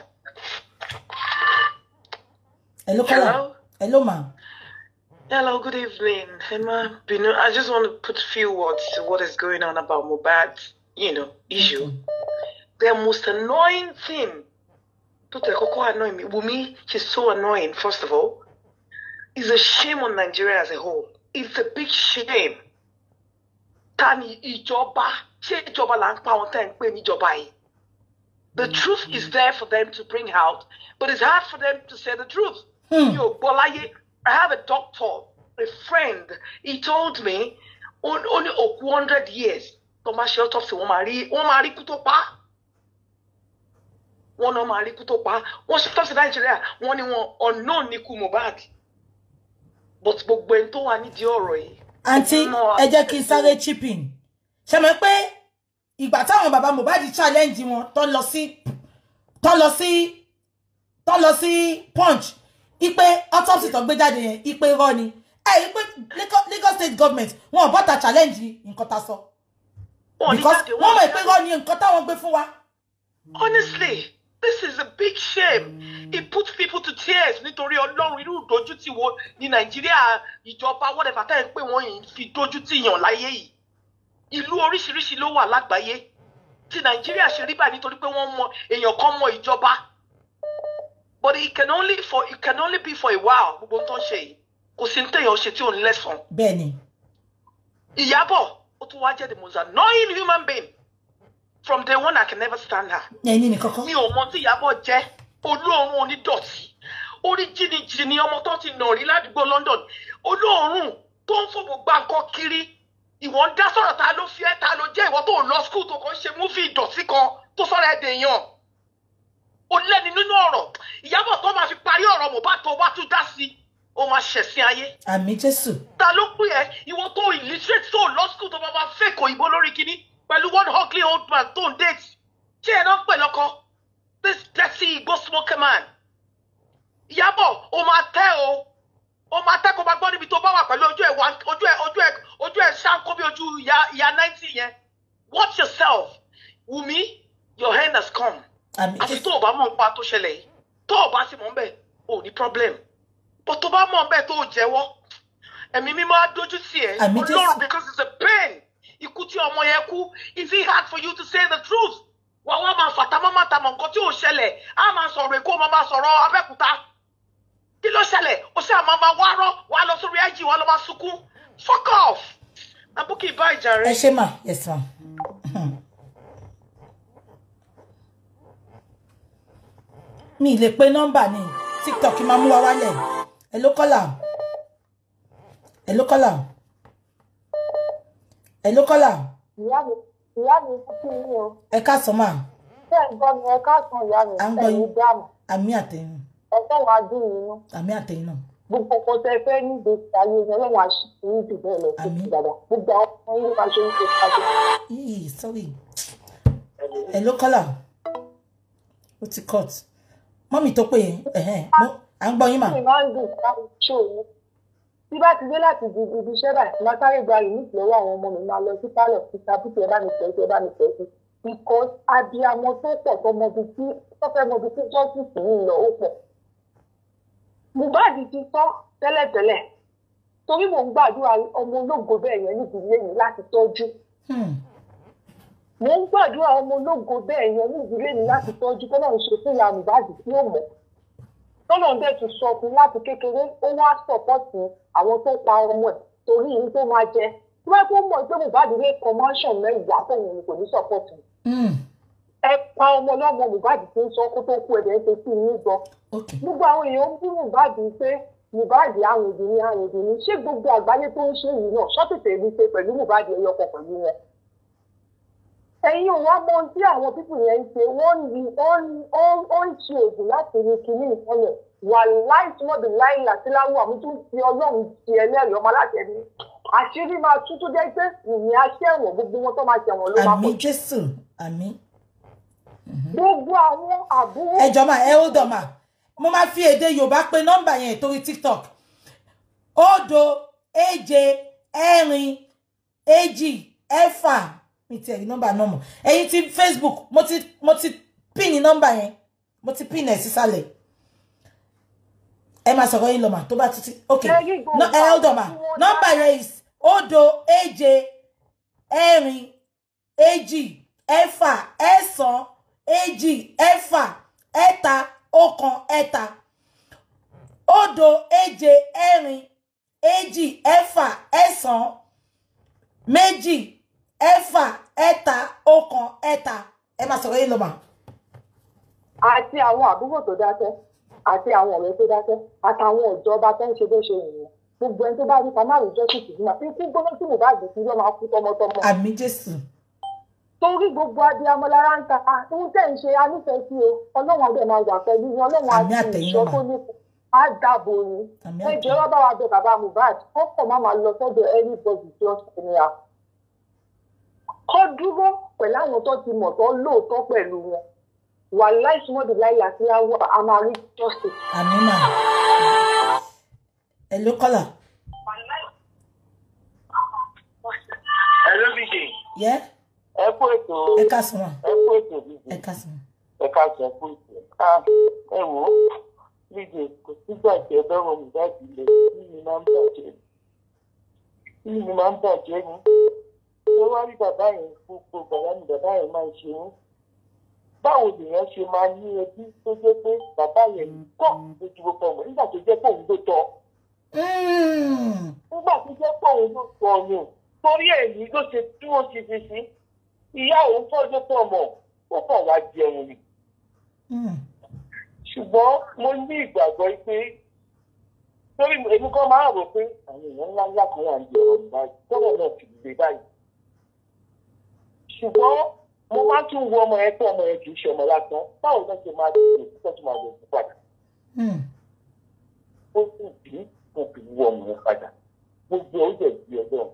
hello caller. hello ma. Hello, good evening. Emma, I just want to put a few words to what is going on about Mohbad's, you know, issue. The most annoying thing, to take Koko annoy me, Wumi, she's so annoying, first of all. It's a shame on Nigeria as a whole. It's a big shame. Tani ijoba, she ijoba lang pa on time pe ijoba. The truth is there for them to bring out, but it's hard for them to say the truth. Yo, bolaye. I have a doctor, a friend. He told me on, only one hundred years. Thomas shut up to Omari, Omari Kutopa. One Omari Kutopa. One shut up to Nigeria. One in one unknown Niku Mohbad. But Bogbento and Idioroi. Auntie, ẹ jẹ́ kí n sáré chip in. Ṣé mo pé ìgbà táwọn bàbá Mohbad challenge wọn tó lọ sí tó lọ sí tó lọ sí Punch. Ipe autopsy tó gbé jáde yẹn ipe irọ́ ni eh ipe Lagos state government wọn bota challenge nǹkan tá sọ because wọ́n mọ̀ ipe irọ́ ni nǹkan táwọn gbé fún wa. Honestly, this is a big shame. It puts people to tears nítorí Ọlọ́run irú ìdójútì wo ní Nàìjíríà ìjọba whatever tá ń pè wọ́n yìí fi dójútì yàn láyé yìí. Ìlú oríṣiríṣi ló wà lágbàáyé tí Nàìjíríà ṣe rí báyìí nítorí pé wọ́n mọ èèyàn kan mọ ìjọba. But it can only for it can only be for a while. Gbogbo nǹkan ṣe yìí kò sí ntẹ̀yàn ṣe tí ò ní lẹ́sàn. Bẹ́ẹ̀ni. Ìyábọ̀ ó tún wá jẹ́ the most annoying human being. From day one I can never stand her. Ẹni ní kọ́kọ́. Mi ò mọ tí Ìyábọ̀ jẹ́ olóòórùn onídọ̀tí. Orí jìnnìjìnnì ọmọ tó ti nà rí ládùúgbò London. Olóòórùn tó ń fòbò gbá nǹkan kiri. Ìwọ ń dá sọ̀rọ̀ ta ló fi ẹ́ ta ló jẹ́ ìwọ tó lọ school tó kàn ṣe múfì ìdọ̀tí kan tó sọ̀rọ̀ ẹ̀ dèèyàn. Ó lẹ́ni nínú ọ̀rọ̀ Ìyábọ̀ tó máa fi parí ọ̀rọ̀ Mohbad tó wá tún dá sí ó máa ṣẹ̀sìn ayé. Àmín Jésù. Ta ló pè ẹ́ ìwọ tó illiterate tó law school tó bá máa fake òyìnbó lórí kíní pẹ̀lú one ugly old man tó ń date ṣé ẹ̀ náà pè lọ́kọ this dirty Igbo smoker man. Ìyábọ̀ ó máa tẹ́ o ó máa tẹ́ kó máa gbọ́ níbi tó bá wà pẹ̀lú ojú ẹ̀ ojú ẹ̀ ojú ẹ̀ ojú ẹ̀ ṣáńkó bí ojú ìyá ìyá ninety yẹn. Watch yourself. Wumi, your hand has come. Àfi tó o bá mọ̀ nípa tó ṣẹlẹ̀ yìí. Tó o bá sì mọ̀ bẹ́ẹ̀, o ní problem. But tó bá mọ̀ bẹ́ẹ̀ tó o jẹ́wọ́. Ẹ̀mí mímọ́ á dójú sí ẹ. Ọlọ́run, because it's a pain. Ikú tí ọmọ yẹn kú, it's hard for you to say the truth. Wà wá máa fàtàmọ́ máa tàmọ̀ nǹkan tí ò ṣẹlẹ̀. Á máa sọ̀rọ̀ Èkó, máa máa sọ̀rọ̀ Abẹ́òkúta. Kí ló ṣẹlẹ̀? O ṣe àmọ́ máa wá rọ́, wà lọ sórí I G, wà lọ máa sunkún. Fuck off. Abuki bá ìjà rẹ̀. Ẹ ṣé mà, yes ma. Mi lè pe nọ́mbà ni TikTok máa mú wa wálẹ̀. Hello caller. Hello caller. Hello caller. Ìyá mi, ìyá mi kí ni o. Ẹ káàsán mà. Ṣé ń gbọ́ mi? Ẹ káàsán ìyá mi. À ń gbọ́ yín. Dáàmú. Àmì àtẹ̀yìn. Ẹ fẹ́ wàá dùn yín nú. Àmì àtẹ̀yìn náà. Gbogbo ọkọ tẹ fẹ́ ní ìgbésí ayé yẹn lọ́wọ́ àṣìṣe jù bẹ́ẹ̀ lọ sí dada. Gbogbo àwọn ọmọ yín máa ṣe ń ṣe pàṣẹ. Yìí sorry. Hello caller. Ó ti cut. Mọ́mì tó pè é, à ń gbọ́ yín mà. Mo máa ń dùn láti ṣòwò. Tí bá ti dé láti di ibi iṣẹ́ báyìí, máa sáré gba rìmíìtì lọ́wọ́ àwọn ọmọ mi máa lọ sí pálọ̀ sí sábùtì ẹ bá mi tẹ̀ sí ẹ bá mi tẹ̀ sí. Because abiyamọ tó pọ̀ tó mọ ibi tí tó fẹ́ mọ ibi tí justice ń lọ ó pọ̀. Mohbad ti sọ tẹ́lẹ̀tẹ́lẹ̀ torí mò ń gbàdúrà ọmọ ológo bẹ́ẹ̀ yẹn níbi ilé mi láti tọ́jú. Mo ń gbàdúrà ọmọ ológo bẹ́ẹ̀ yẹn níbi ilé mi láti tọ́jú kọ́ náà ń ṣe fún ìyá Mohbad tí ó mọ̀. Tọ́lọ̀ ń dẹ̀ tún sọ fún láti kékeré ó wá sọ̀pọ̀tì àwọn tó pa ọmọ ẹ̀ torí ìyí tó máa jẹ. Tí wọ́n kó mọ̀ pé Mohbad lé commotion mẹ́wàá fóun kò ní sọ̀pọ̀tì. Ẹ pa ọmọ ọlọ́mọ Mohbad tí ń sọ kó tó kú ẹ̀dẹ̀ ń ṣe sí ní gbọ́. Gbogbo àwọn èèyàn ń bú Mohbad pé Mohbad àwọn obìnrin àwọn obìnrin ṣé gbogbo àgbáyé tó ń ṣe yìí náà ṣọ́tìtì èmi ṣe pẹ̀lú Mohbad ẹyọ kan pẹ̀lú wọn. Ẹ̀yin ò wá mọ ohun tí àwọn pípù yẹn ń ṣe wọ́n ń ó ń ṣe òògùn láti rí kinní ìfọ́lẹ̀ wà láì túmọ̀ bí láì làtíláwọ̀ àmì tó ń fi Ọlọ́run ti ẹlẹ́rìí ọmọ aláṣẹ ní. Àṣírí máa tú tó jẹ́ pé ìyẹn aṣẹ́wọ̀n gbogbo wọn tó máa ṣẹ̀wọ̀n ló máa pọ̀. Àmín Jésù, àmín. Gbogbo àwọn àbúrò. Ẹ jọ̀ọ́ mà, ẹ hold on mà. Mo máa fi èdè Yorùbá pè nọ́mbà yẹn torí TikTok. Òdo, èje, ẹ̀rin, èjì, ẹ̀fà. Mi ti ẹ̀rí nọ́mbà náà mọ̀. Ẹ̀yin ti Facebook, mo ti mo ti pin nọ́mbà yẹn. Mo ti pin ẹ̀ sísàlẹ̀. Ẹ máa sọ̀rọ̀ yín lọ mà tó bá títí. Okay. No, ẹ hold on mà. Nọ́mbà yẹn is òdo, èje, ẹ̀rin, èjì, ẹ̀fà, ẹ̀sán, èjì, ẹ̀fà, ẹ̀ta, ọ̀kan, ẹ̀ta. Òdo, èje, ẹ̀rin, èjì, ẹ̀fà, ẹ̀sán, méjì, ẹ̀fà, ẹ̀ta, ọ̀kan, ẹ̀ta. Ẹ máa sọ̀rọ̀ yín lọ mà. Àti àwọn àbúrò tó dákẹ́, àti àwọn ọ̀rẹ́ tó dákẹ́, àtàwọn ìjọba tó ń ṣe bó ṣe wù. Gbogbo ẹni tó bá rí pamọ́ àrùn justice ìgbìmọ̀ àti tí gbóná tí mo bá dì sí ló máa kú tọmọtọmọ. Àmín Jésù. Torí gbogbo abiyamọ lára ń ta ohun tẹ́ ń ṣe anífẹ̀ẹ́ sí o Ọlọ́run ọdẹ máa wà pẹ̀lú ní Ọlọ́run àti ìṣọ́ tó ní á dàbò ni. Ẹ jẹ́ wọ́n bá wa bẹ bàbá Mohbad ó kọ̀ má máa lọ sọ́dọ̀ anybody tí ó ṣe ní a. Kọ́ dúró pẹ̀lú àwọn tó ti mọ̀ tó lóòótọ́ pẹ̀lú wọn. Wà láìsúmọ́dé láyé àti àwọ̀ a máa rí justice. Àmín mà. Hello caller. Hello B J. Yeah. Ẹ kú ètò. Ẹ káàsán mà. Ẹ kú ètò B J. Ẹ káàsán. Ẹ káàsán kú ètò. Ah, ẹ wò ó. B J kò sígbà tí ẹ bá wọn Mohbad lè kí ni máa ń bàjẹ́. Kí ni máa ń bàjẹ́ ni? Ṣé wá rí bàbá yẹn gbogbo bàbá ni bàbá yẹn máa ń ṣe ń? Báwo lèèyàn ṣe máa ní ẹbí tó jẹ́ pé bàbá yẹn kọ́ lójú gbogbo ọmọ nígbà tó jẹ́ pé òun ló tọ́? Nígbà tó jẹ́ pé òun ló tọ́ ni torí èyí ló ṣe tí ó ṣe ṣe sí ìyá òun tọ́jú pọ̀ mọ́ ó kàn wá jẹun ni. Ṣùgbọ́n mo ní ìgbàgbọ́ pé torí èmi kan máa rò pé àwọn èèyàn ńlá ńlá kan wà ní ọ̀rọ̀ báyìí tọ́rọ̀ náà fi gbé báyìí. Ṣùgbọ́n mo máa tún wo ọmọ yẹn pé ọmọ yẹn kì í ṣe ọmọ lásán báwo ló ṣe máa dùn ní tó máa lọ sí padà. Ó sì bí mo fi wo ọmọ yẹn padà gbogbo ó jẹ̀ bí ọjọ́.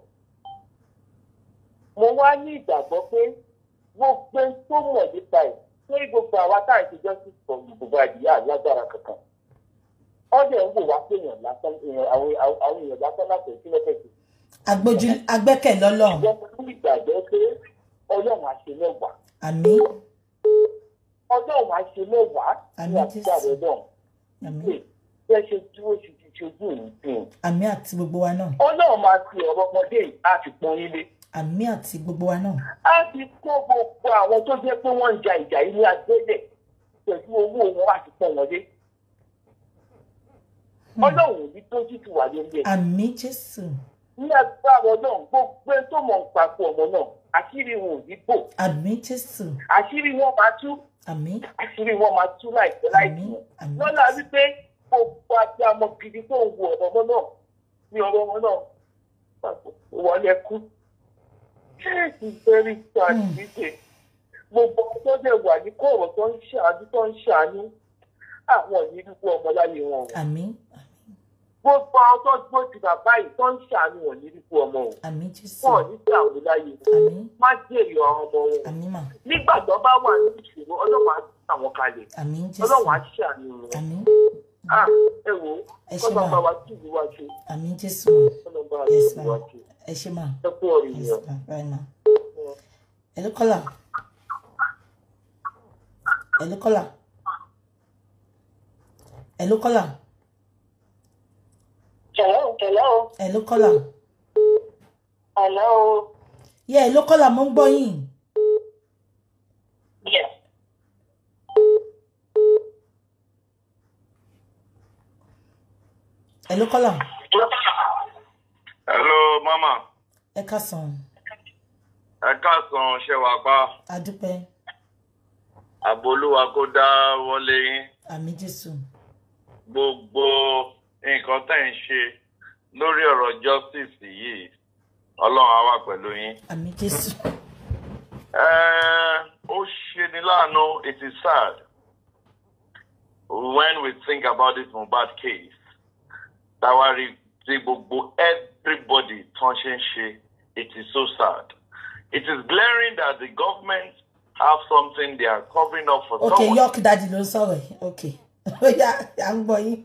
Mo wá ní ìgbàgbọ́ pé gbogbo tó mọ̀ nípa ẹ̀ lórí gbogbo àwa táà ti justice for gbogbo àdìyà lágbára kankan. ọdẹ ń wò wá séèyàn lásán àwọn àwọn èèyàn lásán láti ìpínlẹ̀ kẹ̀kẹ́. Agbójú agbẹ́kẹ̀ lọ́lọ́run. ìjọba ní ìgbàgbọ́ pé ọlọ́run á ṣe mẹ́wàá. Àmín. ọlọ́run á ṣe mẹ́wàá ní àtúntà rẹ̀ náà. Àmín. bẹ́ẹ̀ ṣe dúró ṣe ti ṣojú ìrìn. Àmín àti gbogbo wa náà. ọlọ́run máa fi ọ̀rọ̀ ọmọdé á fi pọ́n ilé. Àmín àti gbogbo wa náà. á fi kó gbogbo àwọn tó jẹ́ pé wọ́n ń ja ìjà yìí ní agbélẹ̀ pẹ̀lú owó wọn á fi pọ́n wọn lé. ọlọ́run ní tó títí wà lórí ẹ̀. Àmín Jésù. ní agbára ọlọ́run gbogbo tó mọ̀ ń papọ̀ ọmọ náà àṣírí wọn ò ní bò. Àmín Jésù. àṣírí wọn máa tú. Àmín. àṣírí wọn máa tú láìpẹ́ láìpẹ́. lọ́la wípé gbogbo àti àmọ́ gidi tó ń wo ọ̀rọ̀ ọmọ náà ní ọ̀rọ̀ ọmọ náà wọlé kú. very sad níṣẹ́ gbogbo tó dẹ̀ wà ní kọ̀ọ̀rọ̀ tó ń ṣàánú tó ń ṣàánú àwọn ìnídùúgbò ọmọláyé wọn. Àmín. gbogbo àwọn tó gbó ti bàbá yìí tó ń ṣàánú wọn nídùúgbò ọmọ wọn. Àmín Jésù. wọn ò ní sí àwọn láyé wọn. má jèrè ọmọ wọn. Àmín mà. nígbà tó bá wà ní ìṣòro ọlọ́wọ́ á gbé àwọn kalẹ̀. Àmín Jésù. ọlọ́wọ́ á ṣàánú wọn. Àmín. ah ẹ wo kọ́ńtà bá wa tì í wá ṣe. Àmín Jésù. Yes ma. Ẹ ṣé ma. ẹ kú ọ̀rẹ́ yẹn. Yes ma. Right ma. Hello caller. Hello caller. Hello caller. Hello, hello. Hello caller. Hello. Yeah, hello caller, mo ń gbọ́ yín. Yes. Hello caller. Hello mama. Ẹ káàsán. Ẹ káàsán ṣe wà pa. A dúpẹ́. Àbolúwa kó dá wọlé yín. Àmín Jésù. Gbogbo nǹkan tẹ́ ń ṣe lórí ọ̀rọ̀ justice yìí Ọlọ́run á wà pẹ̀lú yín. Àmín Jésù. Eh, ó ṣe ní láàánú, it is sad when we think about this Mohbad case. Táwa rí tí gbogbo everybody tán ṣe ń ṣe, it is so sad. It is glaring that the government have something they are covering up for Okay, someone. York daddy ló sọ̀rọ̀ yìí. Okay. Oya, à ń gbọ́ yín.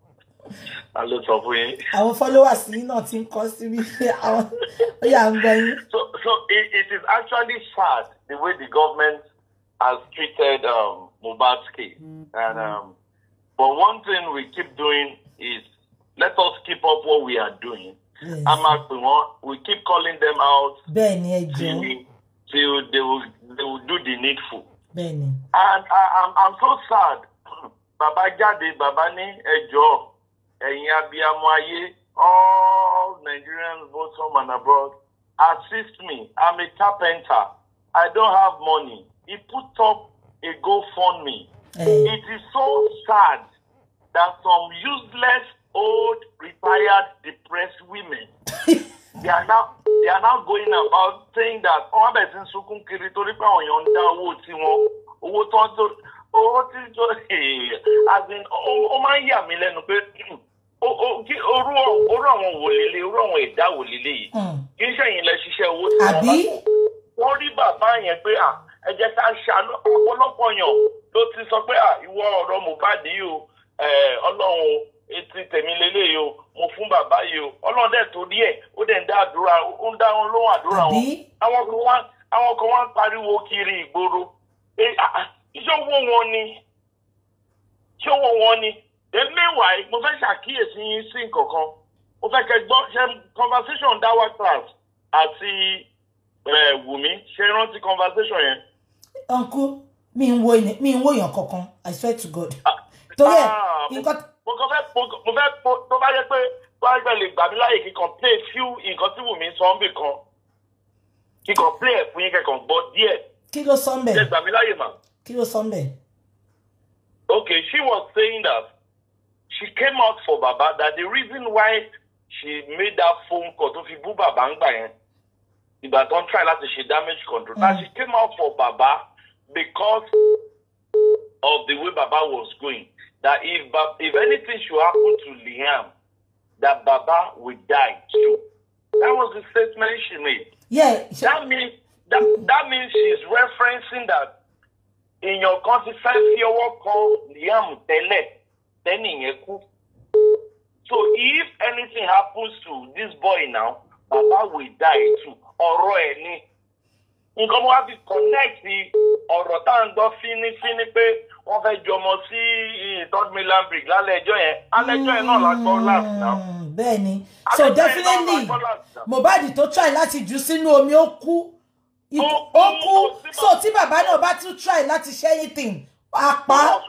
A ló sọ fún yín. Àwọn followers yín náà ti ń kọ sí mi. Àwọn oya, à ń gbọ́ yín. So, so it, it is actually sad the way the government has treated um, Mohbad's case. Mm-hmm. And um, but one thing we keep doing is let us keep up what we are doing. Yes. We keep calling them out Bẹ́ẹ̀ni ẹ jọ̀ọ́. till, till they will they will do the needful. Bẹ́ẹ̀ni. And I, I'm I'm so sad. Baba jáde, Baba ní ẹ jọ̀ọ́, ẹ̀yin abiyamọ ayé, all Nigerians both home and abroad, assist me. I'm a carpenter. I don't have money. He put up a GoFundMe. Hey. It is so sad that some useless, old, retired, depressed women they are now they are now going about saying that oh, I'm being sukun kiri torí pé àwọn èèyàn ń dá owó tí wọn owó tó ń tó owó tí tó as in ó máa ń yà mí lẹ́nu pé orú orú àwọn wò lélẹ̀ orú àwọn ẹ̀dá wò lélẹ̀ yìí kì í ṣẹ̀yìn lẹ ṣiṣẹ́ owó tí wọ́n bá tó wọ́n rí bàbá yẹn pé ẹ jẹ́ ká ṣàánú ọ̀pọ̀lọpọ̀ yàn ló ti sọ pé ìwọ ọ̀rọ̀ Mohbad yìí o Ọlọ́run etí tèmi lélẹ̀ yìí o mo fún bàbá yìí o Ọlọ́run dẹ̀ torí ẹ̀ ó dẹ̀ ń dá àdúrà ó ń dá wọn lóhùn àdúrà wọn àwọn kan wá àwọn kan wá ń pariwo kiri ìgboro ìṣòwò wọn ni ìṣòwò wọn ni then meanwhile mo fẹ́ ṣàkíyèsí yín sí nǹkan kan mo fẹ́ kẹ́ gbọ́ ṣe conversation dawa class àti Wùmí ṣe rántí conversation yẹn. Uncle mi ń wo mi ń wo èèyàn kankan I swear to God. Torí ẹ̀ nǹkan. mo kàn fẹ́ mo fẹ́ tó bá yẹ pé wọ́n lè gbà mí láyè kí kan play few nǹkan tí Wùmí sọ ń bì kan kí kan play ẹ̀ fún yín kẹ́kàn gbọ́ díẹ̀. Kí ló sọ ń bẹ̀? ṣe gbà mí láyè mà. Kí ló sọ ń bẹ̀? Okay, she was saying that she came out for Baba, that the reason why she made that phone call to fi bú Baba ń gbà yẹn ìgbà tó ń try láti ṣe damage control. Mm. That she came out for Baba because of the way Baba was going. That if if anything should happen to Liam, that Baba will die too. That was the statement she made. Yeah. She... That means that that means she's referencing that in your constituency, your call Liam tẹ́lẹ̀ tẹ́ni yẹn kú. So if anything happens to this boy now, Baba will die too. Ọ̀rọ̀ ẹ̀ ni. Nǹkan mo wá fi connect ọ̀rọ̀ tá à ń gbọ́ fínífíní pé wọ́n fẹ́ jọmọ sí third Milan Bridge lálẹ́ ẹjọ́ yẹn. Alẹ́ ẹjọ́ yẹn náà la gbọ́ last now. Bẹ́ẹ̀ni. So definitely Mohbad tó try láti jù sínú omi ó kú. Ó kú. So tí bàbá náà bá tún try láti ṣe anything, apá.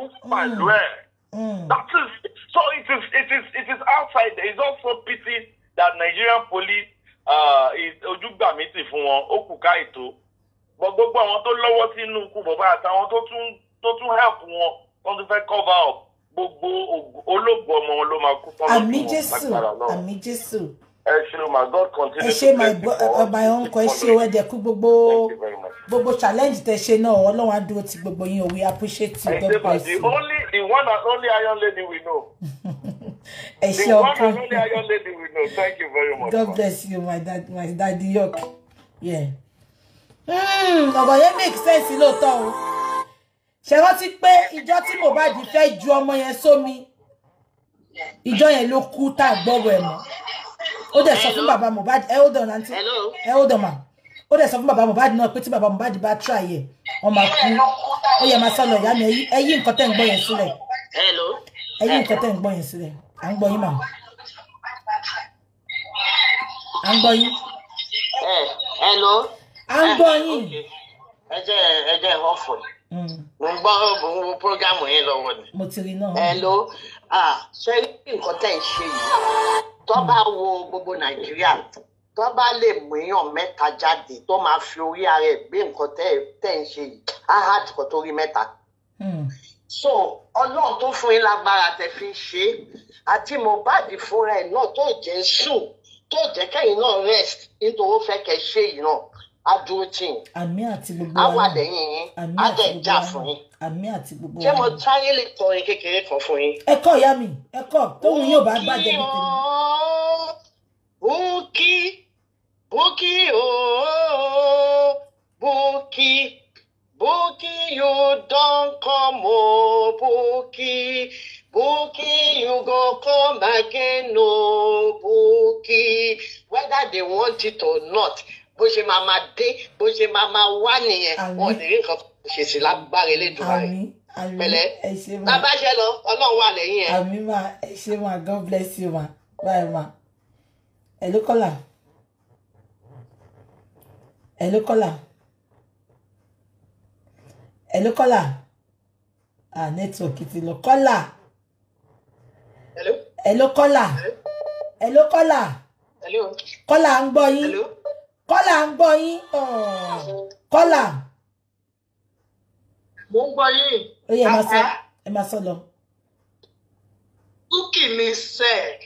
That is so it is it is it is outside there. It's also pity that Nigerian police uh is ojugbamiti fún wọn ó kù ká ètò. But gbogbo àwọn tó lọ́wọ́ sínú ikú bàbá àtàwọn tó tún tó tún help wọn wọ́n tún fẹ́ cover up gbogbo olóògbé ọmọ wọn ló máa kú fún wọn. Àmì Jésù, àmì Jésù. Ẹ ṣé my God continue. Ẹ ṣé my uh, my uncle, ẹ ṣé o ẹ dẹ̀ kú gbogbo gbogbo challenge tẹ́ ṣe náà Ọlọ́run á dúró ti gbogbo yín o. We appreciate you. God bless you. The only the one and only Iron Lady we know. Ẹ ṣé The one ọkọ. and only Iron Lady we know. Thank you very much. God bless you, my dad, my daddy York. Yeah. Hmm, ọ̀rọ̀ yẹn make sense lóòótọ́ o. Ṣé rántí pé ìjọ tí Mohbad fẹ́ ju ọmọ yẹn sómi, ìjọ yẹn ló kú tá gbọ́rọ̀ ẹ̀ mọ́. Ó dẹ̀ sọ fún bàbá Mohbad, ẹ hold on aunty. Ẹ hold on ma. Ó dẹ̀ sọ fún bàbá Mohbad náà pé tí bàbá Mohbad bá try ẹ̀, wọ́n máa kú. Ó yẹ máa sọ̀rọ̀ ìyá mi, ẹ yí nǹkan tẹ́ ń gbọ́ yẹn sílẹ̀. Hello. Ẹ yí nǹkan tẹ́ ń gbọ́ yẹn sílẹ̀. À ń gbọ́ yín mà. À ń gbọ́ yín. Eh, hello. À ń gbọ́ yín. Ẹ jẹ́ ẹ jẹ́ ọ̀fọ̀. Mo ń gbọ́ mo program yín lọ́wọ́ ni. Mo ti rí náà. Hello. Ah, ṣé nǹkan tẹ́ ń ṣe yìí? Tó bá wo gbogbo Nàìjíríà, tó bá lè mú èèyàn mẹ́ta jáde tó máa fi orí ara ẹ̀ gbé nǹkan tẹ́ tẹ́ ń ṣe yìí, á hà dìkọ̀ tó rí mẹ́ta. So Ọlọ́run tó fún yín lágbára tẹ́ fi ń ṣe àti Mohbad fúnra ẹ̀ náà tó jẹ́ sùn tó jẹ́ kẹ́yìn náà rest nítorí ó fẹ́ kẹ́ ṣe yìí náà á dúró tì yín. Àmì àti gbogbo á wà lẹ́yìn yín á dẹ̀ jà fún yín. Àmì àti gbogbo ṣé mo táyé lè kọrin kékeré kan fún yín? Ẹ kọ́ ìyá mi, ẹ kọ́ tóun yóò bá bàjẹ́ ní tèmi. Bukky, Bukky, oh, Bukky, Bukky, you don't come, oh, Bukky, Bukky, you go come again, oh, Bukky, whether they want it or not. Bó ṣe máa máa dé, bó ṣe máa máa wá nìyẹn, wọn ò ní rí nǹkan ṣe sí lágbára Elédùmarè. Pẹ̀lẹ́, bàbá ṣe lọ, Ọlọ́run wà lẹ́yìn ẹ̀. Àmì ma, ẹ ṣé ma, God bless you ma, bye ma. Hello caller. Hello caller. Hello caller. Ah, network ti lọ caller. Hello. Hello caller. Hello caller. Hello. Caller ń gbọ́ yín. Caller ń gbọ́ yín. Oh. Caller. Mo ń gbọ́ yín. Ó yẹ máa sọ, ẹ máa sọ lọ. Bukky mi sẹ́.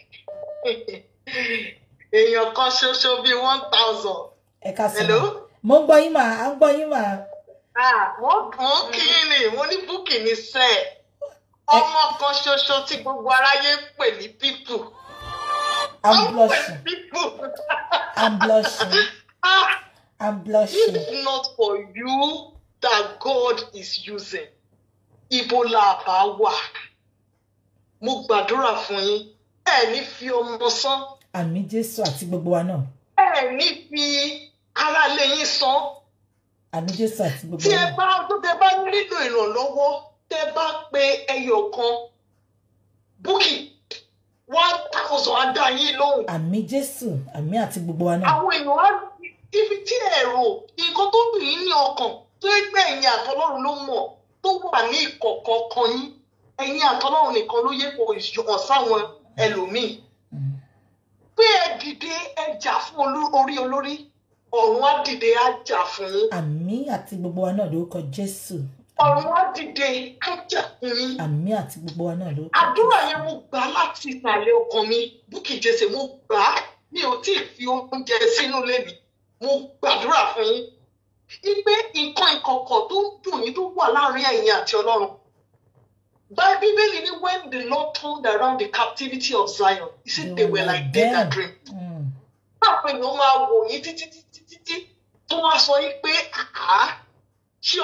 Èèyàn kan ṣoṣo bíi one thousand. Ẹ ká sọ. Mo ń gbọ́ yín mà, à ń gbọ́ yín mà. Ah, mo mo kí ni, mo ní Bukky mi sẹ́. Ọmọ kan ṣoṣo tí gbogbo aráyé ń pè ní people. I'm blushing. I'm blushing. I'm blushing. If not for you that God is using, ibo la bá wà. Mo gbàdúrà fún yín. Ẹ ní fi ọmọ sán. Àmì Jésù àti gbogbo wa náà. Ẹ ní fi ara lé yín sán. Àmì Jésù àti gbogbo Tí wa ẹ náà. bá tó tẹ bá nílò ìrànlọ́wọ́, tẹ bá pe ẹyọ kan, Bukky one thousand á dá yín lóhùn. Àmì Jésù, àmì àti gbogbo wa náà. Àwọn èèyàn á ibi tí ẹ̀rọ nǹkan tó dùn yín ní ọkàn tó gbé ẹ̀yin àtọlọ́run ló mọ̀ tó wà ní ìkọ̀kọ̀ kan yín. Ẹ̀yin àtọlọ́run nìkan ló yẹ kó yọ̀ sáwọn ẹlòmíì. Pé ẹ dìde ẹ jà fún orí olórí, ọ̀run á dìde á jà fún yín. Àmì àti gbogbo wa náà lórúkọ Jésù. Ọ̀run á dìde á jà fún yín. Àmì àti gbogbo wa náà lórúkọ. Àdúrà yẹn mo gbà láti ìsàlẹ̀ ọkàn mi. Bukky Jesse mo gbà á. Mi ò tí ì fi oúnjẹ sínú lẹ́nu. Mo gbàdúrà fún yín. Ipe nǹkan ìkọ̀kọ̀ tó ń dùn yín tó wà láàrin ẹ̀yin àti Ọlọ́run. By Bíbélì ni when the Lord turned around the captivity of Zion, he said they were like dead that dream. Báwo ni wọ́n máa wò yín títí títí títí tó wá sọ yín pé àá ṣé Ọlọ́run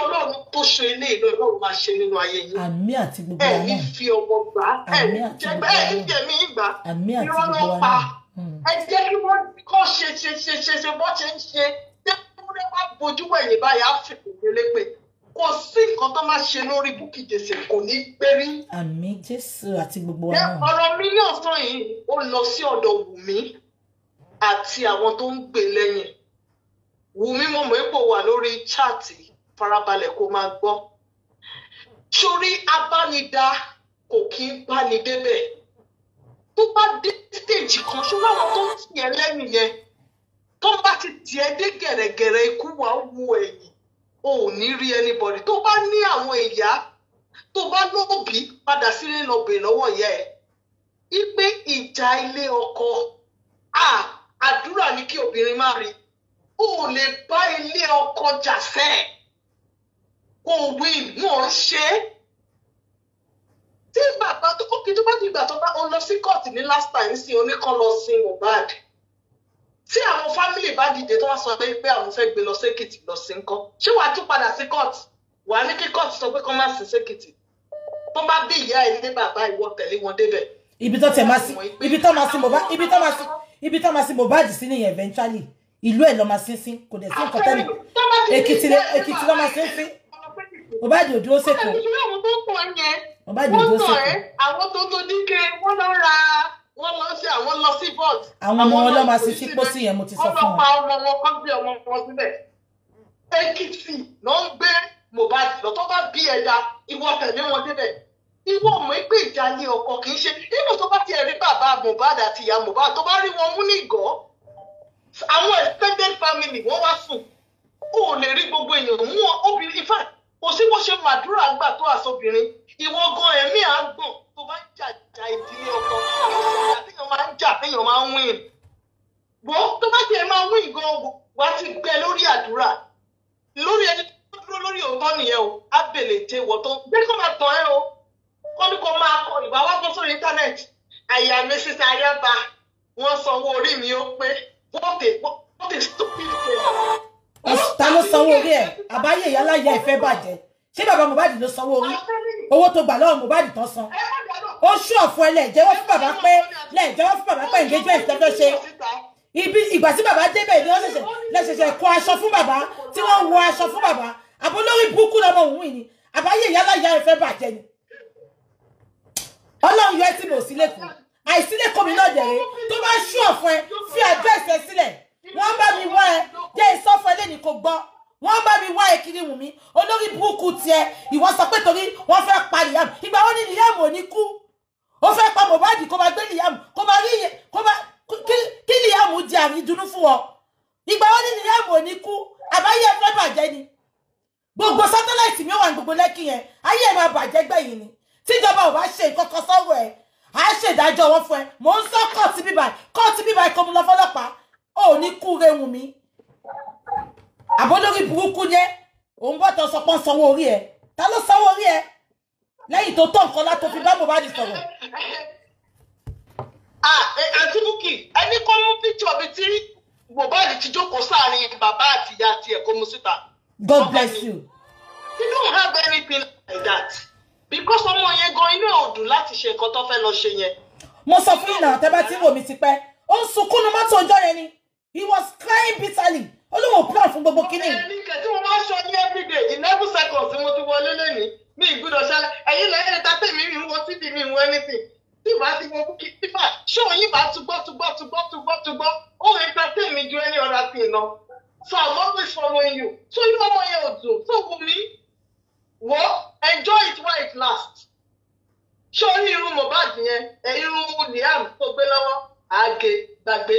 tó ṣe ilé ìlú Ọlọ́run máa ṣe nínú ayé yín. Àmín àti gbogbo ẹ wa ní náà. fi ọmọ gbà ẹ ní jẹgbẹ ẹ ní jẹmí ìgbà Àmín àti irọ́ gbogbo ló wa pa náà. ẹ jẹ́ kí wọ́n kọ́ ṣe ṣe ṣe ṣe ṣe bọ́ ṣe ń ṣe tí wọ́n bá bojú wẹ̀yìn báyìí á fi ìdílé pé kò sí nǹkan tó máa ṣe lórí Bukky Jesse kò ní gbérí. Àmín Jésù àti gbogbo wa náà. ọ̀rọ̀ mílíọ̀nù tán yìí ó lọ sí ọ̀dọ̀ Wùmí àti àwọn tó ń gbé lẹ́yìn. Wùmí mo mọ̀ ipò wà lórí chaati farabalẹ̀ kó máa gbọ́. Sórí abánidá kò kí ń báni débẹ̀. Tó bá dé stage kan ṣó láwọn tó ń tiẹ̀ lẹ́yìn yẹn tó bá ti tiẹ̀ dé gẹ̀rẹ́gẹ̀rẹ́ ikú wa wo ẹ̀yìn o ò ní rí anybody. Tó bá ní àwọn ìyá tó bá lóbìí padà sílé lọ bèè lọ́wọ́ ìyá ẹ̀. Ipe ìjà ilé ọkọ àdúrà ní kí obìnrin má rí. O ò lè bá ilé ọkọ jà sẹ́ẹ̀. Kò win wọn ṣe é. Tí bàbá tó kókè tó bá di ìgbà tó bá ọ lọ sí kóòtù ní last time sí oníkan lọ sí Mohbad. Tí àwọn fámìlì bá dìde tó wá sọ pé pé àwọn fẹ́ gbé lọ sékìtì lọ sí nǹkan. Ṣé wàá tún padà sí kóòtù? Wàá ní kí kóòtù sọ pé kọ́ má sí sékìtì. Tó bá bí ìyá ẹ̀ ní bàbá ìwọ tẹ̀lé wọn débẹ̀. Ibi tó tẹ̀ máa sí ibi tó máa sí Mohbad ibi tó máa sí ibi tó máa sí Mohbad sí nìyẹn eventually. Ìlú ẹ̀ lọ máa sí sí kò dẹ̀ sí nǹkan tẹ́lẹ̀. Èkìtì Èkìtì lọ máa sí sí. Mohbad ò dúró sẹ́kọ̀ọ́. Àwọn tó pọ̀ yẹn Mohbad ò dúró sẹ́kọ̀ọ́. àwọn tó tó dínkè wọ́n lọ ra wọ́n lọ sí àwọn lọ sí bọ́ọ̀d. Àwọn ọmọ wọn lọ máa sí sí pósí yẹn mo ti sọ fún wọn. Wọ́n lọ pa ọmọ wọn kọ́ gbé ọmọ wọn síbẹ̀. Èkìtì ló ń gbé Mohbad lọ tó bá bí ẹja ìwọ tẹ̀lé wọn débẹ̀. Ìwọ mọ̀ pé ìjà ní ọkọ kì í ṣe nínú tó bá ti rí bàbá Mohbad àti ìyá Mohbad tó bá rí wọn mú ní ìgọ́. Àwọn extended family wọ́n wá sùn. O ò lè rí gbogbo èèyàn mú obìnrin ifá kò sí bó ṣe màdúrà gbà tó àsobìnrin ìwọ gan ẹ̀mí àgbọ̀n tó bá ń jà jà ìdílé ọkọ téèyàn máa ń jà téèyàn máa ń win bó tó bá tiẹ̀ máa win gan wá ti gbẹ lórí àdúrà lórí ẹni tó dúró lórí òótọ́ nìyẹn o ábèlè tẹ wọ tó gbé kó máa tàn ẹ́ o kó ní kó máa kọ ìwà wá bọ́ sórí íńtánẹ́ẹ̀tì àyà mi sísè ayába wọ́n sanwó orí mi ó pé what a what a stupid thing. Ta ló sanwó orí ẹ̀? Àbáyé ìyálà ìyá ẹ̀ fẹ́ bàjẹ́. Ṣé bàbá Mohbad ló sanwó orí? Owó tó gbà lọ́wọ́ Mohbad tán san. Ó ṣú ọ̀fọ̀ ẹ lẹ́ẹ̀jẹ́wọ́ fún bàbá pé lẹ́ẹ̀jẹ́wọ́ fún bàbá pé engagement tó fẹ́ ṣe. Ibi ìgbà tí bàbá débẹ̀ ni wọ́n ṣẹ̀ṣẹ̀ lẹ́ṣẹ̀ṣẹ̀ kó aṣọ fún bàbá tí wọ́n wọ aṣọ fún bàbá. Àbó lórí burúkú lọ́mọ òun yìí ni. Àbáyé ìyálà ìyá ẹ̀ fẹ́ bàjẹ́ ni. Ọlọ́run yọ ẹ́ tí mo sí lẹ́kọ̀ọ́. Àìsílẹ̀ kọ́ mi náà dẹ̀rẹ́ tó bá ṣú ọ̀fọ̀ ẹ fi àdírẹ́sì ẹ sílẹ̀. Wọ́n bá mi wá ẹ jẹ́ ìsọ́fọ́ ẹlẹ́ni kò gbọ́. Wọ́n bá mi wá ẹ kiri wù mí olórí burúkú tiẹ̀ ìwọ sọ pé torí wọ́n fẹ́ pa Liam ìgbà wọn ní Liam ò ní kú ó fẹ́ pa Mohbad kó máa gbé Liam kó máa rí kó máa kí Liam di àrídùnnú fún ọ ìgbà wọn ní Liam ò ní kú àbáyé ẹ fẹ́ bàjẹ́ ni gbogbo sátáláìtì mi wà ní gbogbo lẹ́kì yẹn ayé ẹ máa bàjẹ́ gbẹ̀yìn ni tíjọba ò bá ṣe nǹkan kan sọ́wọ́ ẹ à á ṣèdájọ́ wọn fún ẹ mò ń sọ kọ́ọ̀tì bíbá kọ́ọ̀tì bíbá ẹ̀kọ́ mu lọ fọlọ́pàá ò ní kú rehun mi àbólórí burúkú jẹ́ òun bọ́ tó sọ pé ń sanwó orí ẹ̀ ta ló sanwó orí ẹ̀ lẹ́yìn tó tọ́ nǹkan látó fi bá Mohbad sọ̀rọ̀. àǹtí Bukky ẹni kọ́ mú píkṣọ̀ bíi tí Mohbad ti jókòó sáàrin bàbá àti ìyá àti ẹ̀kọ́ mu síta. God bless you. You don't have anything like that because ọmọ yẹn gan inú ò dùn láti ṣe nǹkan tó fẹ́ lọ ṣe yẹn. mo sọ fún ìnáwó tẹ́ bá ti wò mí ti pẹ́ ó ń sunkún ní mọ́tò ọjọ́ yẹn ni he was crying bitterly olóhùn plan fún gbogbo kínní. ẹni kẹ tí mo máa ń sọ ní everyday eleven seconds mo ti wọlé lẹ́nìí mi ìgbúdọ̀ ṣẹlẹ̀ ẹ̀yin lẹ́yìn ẹ̀ta tèmi mi ń wọ síbi mi ń wọ anything tí ìbá ti wọ Bukky fífà ṣé òyìn bá túgbọ́ túgbọ́ túgbọ́ túgbọ́ túgbọ́ ó ń entertain mi ju any other thing lọ so I'm always following you so inú ọmọ yẹn ò dùn so wù mí wọ́ enjoy it while it lasts ṣé o ní irú Mohbad yẹn ẹ̀ irú Liam tó gbé lọ́wọ́ àgè gbàgbé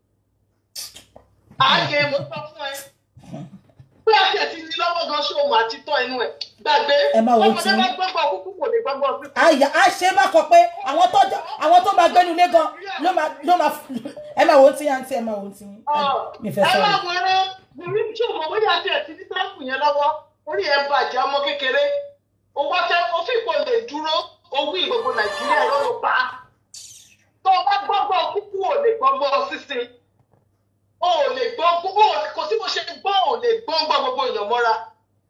àgè mo sọ fún ẹ pé àti ẹ̀ ti ní lọ́wọ́ gan ṣé o mọ̀ àti tọ́ inú ẹ̀ gbàgbé ọmọdé bá gbọ́gbọ́ kúkú kò lè gbọ́gbọ́ sí. àyà á ṣe bá kọ pé àwọn tó àwọn tó bá gbẹnu lé gan ló máa ló máa ẹ máa wò ó tí àǹtí ẹ máa wò ó tí mi fẹ́ sọ. ẹ máa wọlé bùrú tí o mọ̀ bóyá àti ẹ̀ ti ní sáfù yẹn lọ́wọ́ orí ẹ̀ bàjẹ́ ọmọ kékeré owó tẹ òfin kò lè dúró owó ìgbogbo Nàìjíríà ló ló pa tó o bá gbọ́gbọ́ kúkú ò lè gbọ́gbọ́ sísìn o ò lè gbọ́ kò sí bó ṣe gbọ́ ò lè gbọ́ gbọ́ gbogbo èèyàn mọ́ra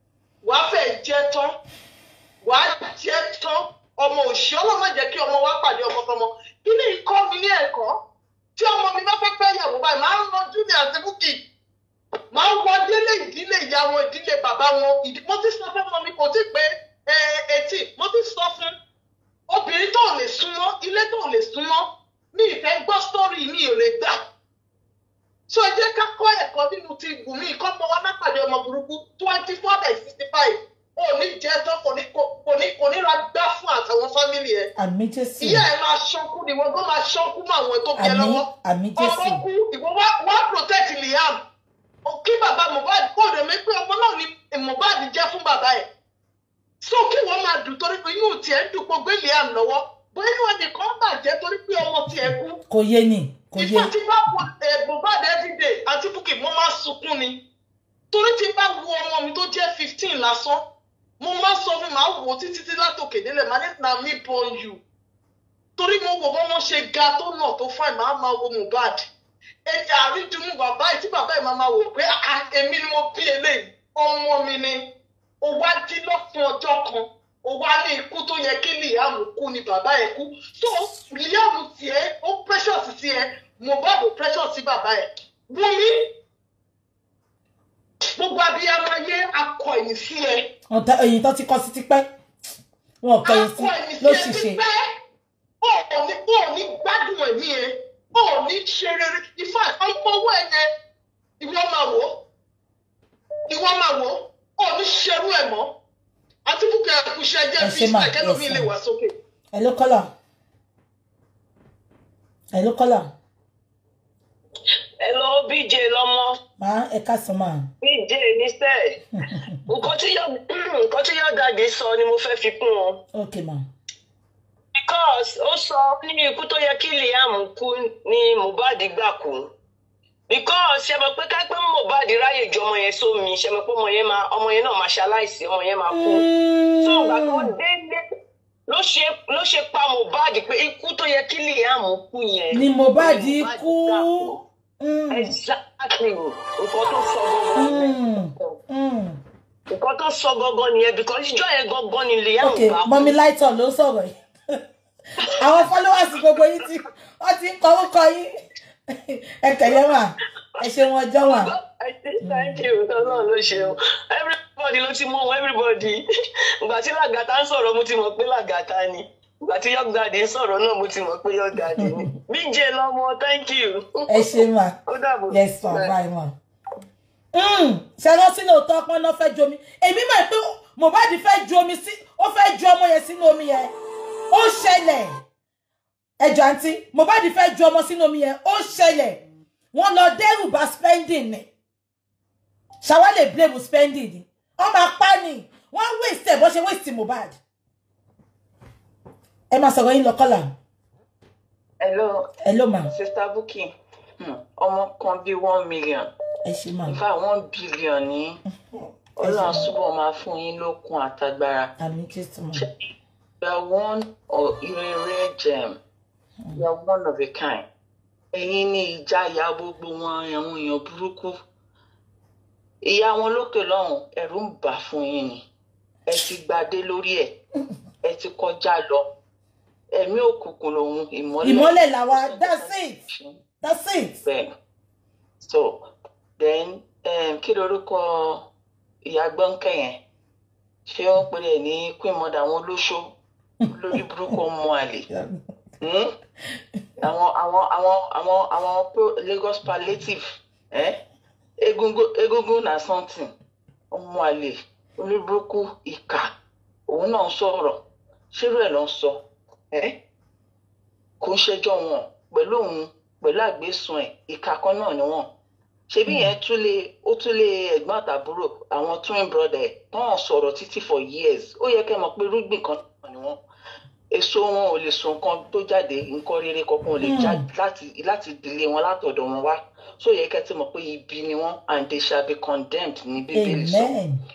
wàá fẹ́ jẹ́ tán wàá jẹ́ tán ọmọ òṣì ọlọ́mọ jẹ́ kí ọmọ wa pàdé ọmọ tọmọ kí ni ìkọ́ mi ní ẹ̀kọ́ tí ọmọ mi bá fẹ́ fẹ́ yàwó báyìí máa ń rọjú ní àti Bukky máa ń wọ délé ìdílé ìyá wọn ìdílé bàbá wọn mo ti sọ fún ọmọ mi kò tí pé etí mo ti sọ fún obìnrin tó lè súnmọ́ ilé tó lè súnmọ́ ní ìfẹ́ gbọ́ sítórì mi ò lè gbà so ẹ jẹ́ ká kọ́ ẹ̀kọ́ nínú ti gùn mí kọ́ mọ wá má pàdé ọmọ burúkú twenty four by sixty five ò ní jẹ́ tán kò ní kò ní kò ní ra gbá fún àtàwọn fámìlì ẹ àmì Jésù ìyá ẹ máa ṣọ́kú ni wọ́n gbọ́ máa ṣọ́kú mọ́ àwọn tó bí ẹ lọ́wọ́ àmì Jésù ọmọ kú ìwọ wá wá protect Liam kí bàbá Mohbad kó rẹ̀ mí pé ọmọ náà ni Mohbad jẹ́ fún bàbá ẹ̀ so kí wọ́n máa dùn torí pé inú tiẹ̀ ń dùn kó gbé Liam lọ́wọ́ bóyá inú ẹnìkan bàjẹ́ torí pé ọmọ tiẹ̀ kú. kò yé ni kò yé. ìfọ̀ tí bá wọ Mohbad everyday àti Bukky mo máa sunkún ni torí tí bá wo ọmọ mi tó jẹ́ fifteen lásán mo máa sọ fún màá wò ó títí tí látòkè délẹ̀ máa ní na me born you torí mo wò bọ́n mo ṣe ga tó nà tó fine màá máa wo Mohbad ẹni àrídùnú bàbá yìí tí bàbá yìí máa máa wò pé èmi ni mo bí eléyìí ọmọ mi ni ó wá jí lọ́sàn ọjọ́ kan ó wá ní ikú tó yẹ kí Liam kú ni bàbá ẹ̀ kú so Liam tiẹ̀ ó precious sí ẹ Mohbad ó precious sí bàbá ẹ̀ Wunmi gbogbo abiyamọ ayé akọ ẹ̀yìn sí ẹ. ọ̀tá ẹ̀yìn tó ti kọ́ sí tipẹ́ wọn kọ ẹ̀yìn sí ló ṣiṣẹ́. ó ní ó ní gbádùn ẹ̀mí ẹ ó ní ṣe rere ifá ọmọ owó ẹ yẹn ìwọ máa wò ìwọ máa wò ó ní ṣerú ẹ mọ́ àti Bukky ẹkùṣẹ jẹ fi ìṣẹkẹlómi lè wá sókè. ẹ ló kọ́là ẹ ló kọ́là. Hello, B J lọ́mọ. Máa ẹ ká sọ máa. B J ní sẹ́ẹ̀. Nǹkan tí yóò nǹkan tí yóò dàgbé sọ ni mo fẹ́ fi kún wọn. Ok ma. Because ó sọ nínú ikú tó yẹ kí Liam kú ni Mohbad gbà kú. Because ṣe mọ̀ pé kápẹ́ Mohbad ráyè ju ọmọ yẹn sómi ṣe mọ̀ pé ọmọ yẹn máa ọmọ yẹn náà máa ṣaláìsí ọmọ yẹn máa kú. So ìgbà tó délé ló ṣe ló ṣe pa Mohbad pé ikú tó yẹ kí Liam kú yẹn. Ni Mohbad kú. Exactly. Nǹkan tó sọ gangan. Nǹkan tó sọ gangan nìyẹn because ìjọ yẹn gangan ni Liam gbà. Ok, mọ́mí láìtọ̀ ló sọ̀rọ̀ yìí. Àwọn followers gbogbo yìí tí wọ́n ti ń kọ orúkọ yìí. Ẹ kẹ̀lẹ́ mà, ẹ ṣe wọn jọ wà. Thank you, tọ́lọ́ ló ṣe o. Everybody ló ti mọ̀ wọn, everybody. Ìgbà tí Làgàtà ń sọ̀rọ̀ mo ti mọ̀ pé Làgàtà ni. Ìgbà tí Young Daddy ń sọ̀rọ̀ náà mo ti mọ̀ pé Young Daddy ni. B J lọ́mọ, thank you. Ẹ ṣe mà. Ó dàbọ̀. Yes ma, bye ma. Ṣé lọ sínú òótọ́ ọpọ́n náà fẹ́ ju omi? Èmi mọ̀ pé Mohbad fẹ́ ju omi sí, ó fẹ́ ju ọmọ yẹn sínú omi yẹn. Ó ṣẹlẹ̀. Ẹjọ́ àǹtí, Mohbad fẹ́ ju ọmọ sínú omi yẹn. Ó ṣẹlẹ̀. Wọ́n lọ dẹ́rù bà spending ni. Ṣàwa lè blame spending ni. Wọ́n máa pa ni. Wọ́n waste ẹ̀ bó ṣe waste Mohbad. Ẹ máa sọ̀rọ̀ yín lọ kọ́là. Hello. Hello ma. Sister Bukky. Ọmọ kan bí one million. Ẹ ṣé ma. In fact one billion ní. Ọlọ́run súbọ̀ máa fún yín lókun àtagbára. Àmín Jésù ma. You are one or you're a rare gem. You are one of a kind. Ẹ̀yin ni ìjayà gbogbo wọn àwọn èèyàn burúkú. Ìyá wọn lókè lọ́hùn ẹ̀rù ń bà fún yín ni. Ẹ ti gbadé lórí ẹ̀. Ẹ ti kọjá lọ. Ẹ̀mí òkùnkùn lòun ìmọ́lẹ̀. Ìmọ́lẹ̀ làwa, that's it. That's it. Bẹ́ẹ̀. So then um, kí lorúkọ ìyá Gbọ́nkẹ́ yẹn? Ṣé wọ́n pè é ní Queen Mother àwọn olóṣó lórí burúkú ọmọ àlè? Àwọn àwọn àwọn àwọn àwọn Lagos palliative eh? Egungun egungun na something ọmọ àlè lórí burúkú ìkà òun náà sọ̀rọ̀ ṣérú ẹ̀ ló ń sọ kò ń ṣẹjọ́ wọn pẹ̀lú òun pẹ̀lú àgbésùn ẹ̀ ìkà kan náà ni wọ́n ṣebí yẹn tún lè ó tún lè ẹ̀gbọ́n àtàbúrò àwọn twin brother ẹ̀ tán sọ̀rọ̀ títí for years ó yẹ kẹ́ mọ̀ pé rúgbìn kan náà ni wọ́n èso wọn ò lè so nǹkan tó jáde nǹkan rere kankan ò lè jáde láti láti ìdílé wọn látọ̀dọ̀ wọn wá so yẹ kẹ́ ti mọ̀ pé ibi ni wọ́n and they shall be condemned ní bíbélì sọ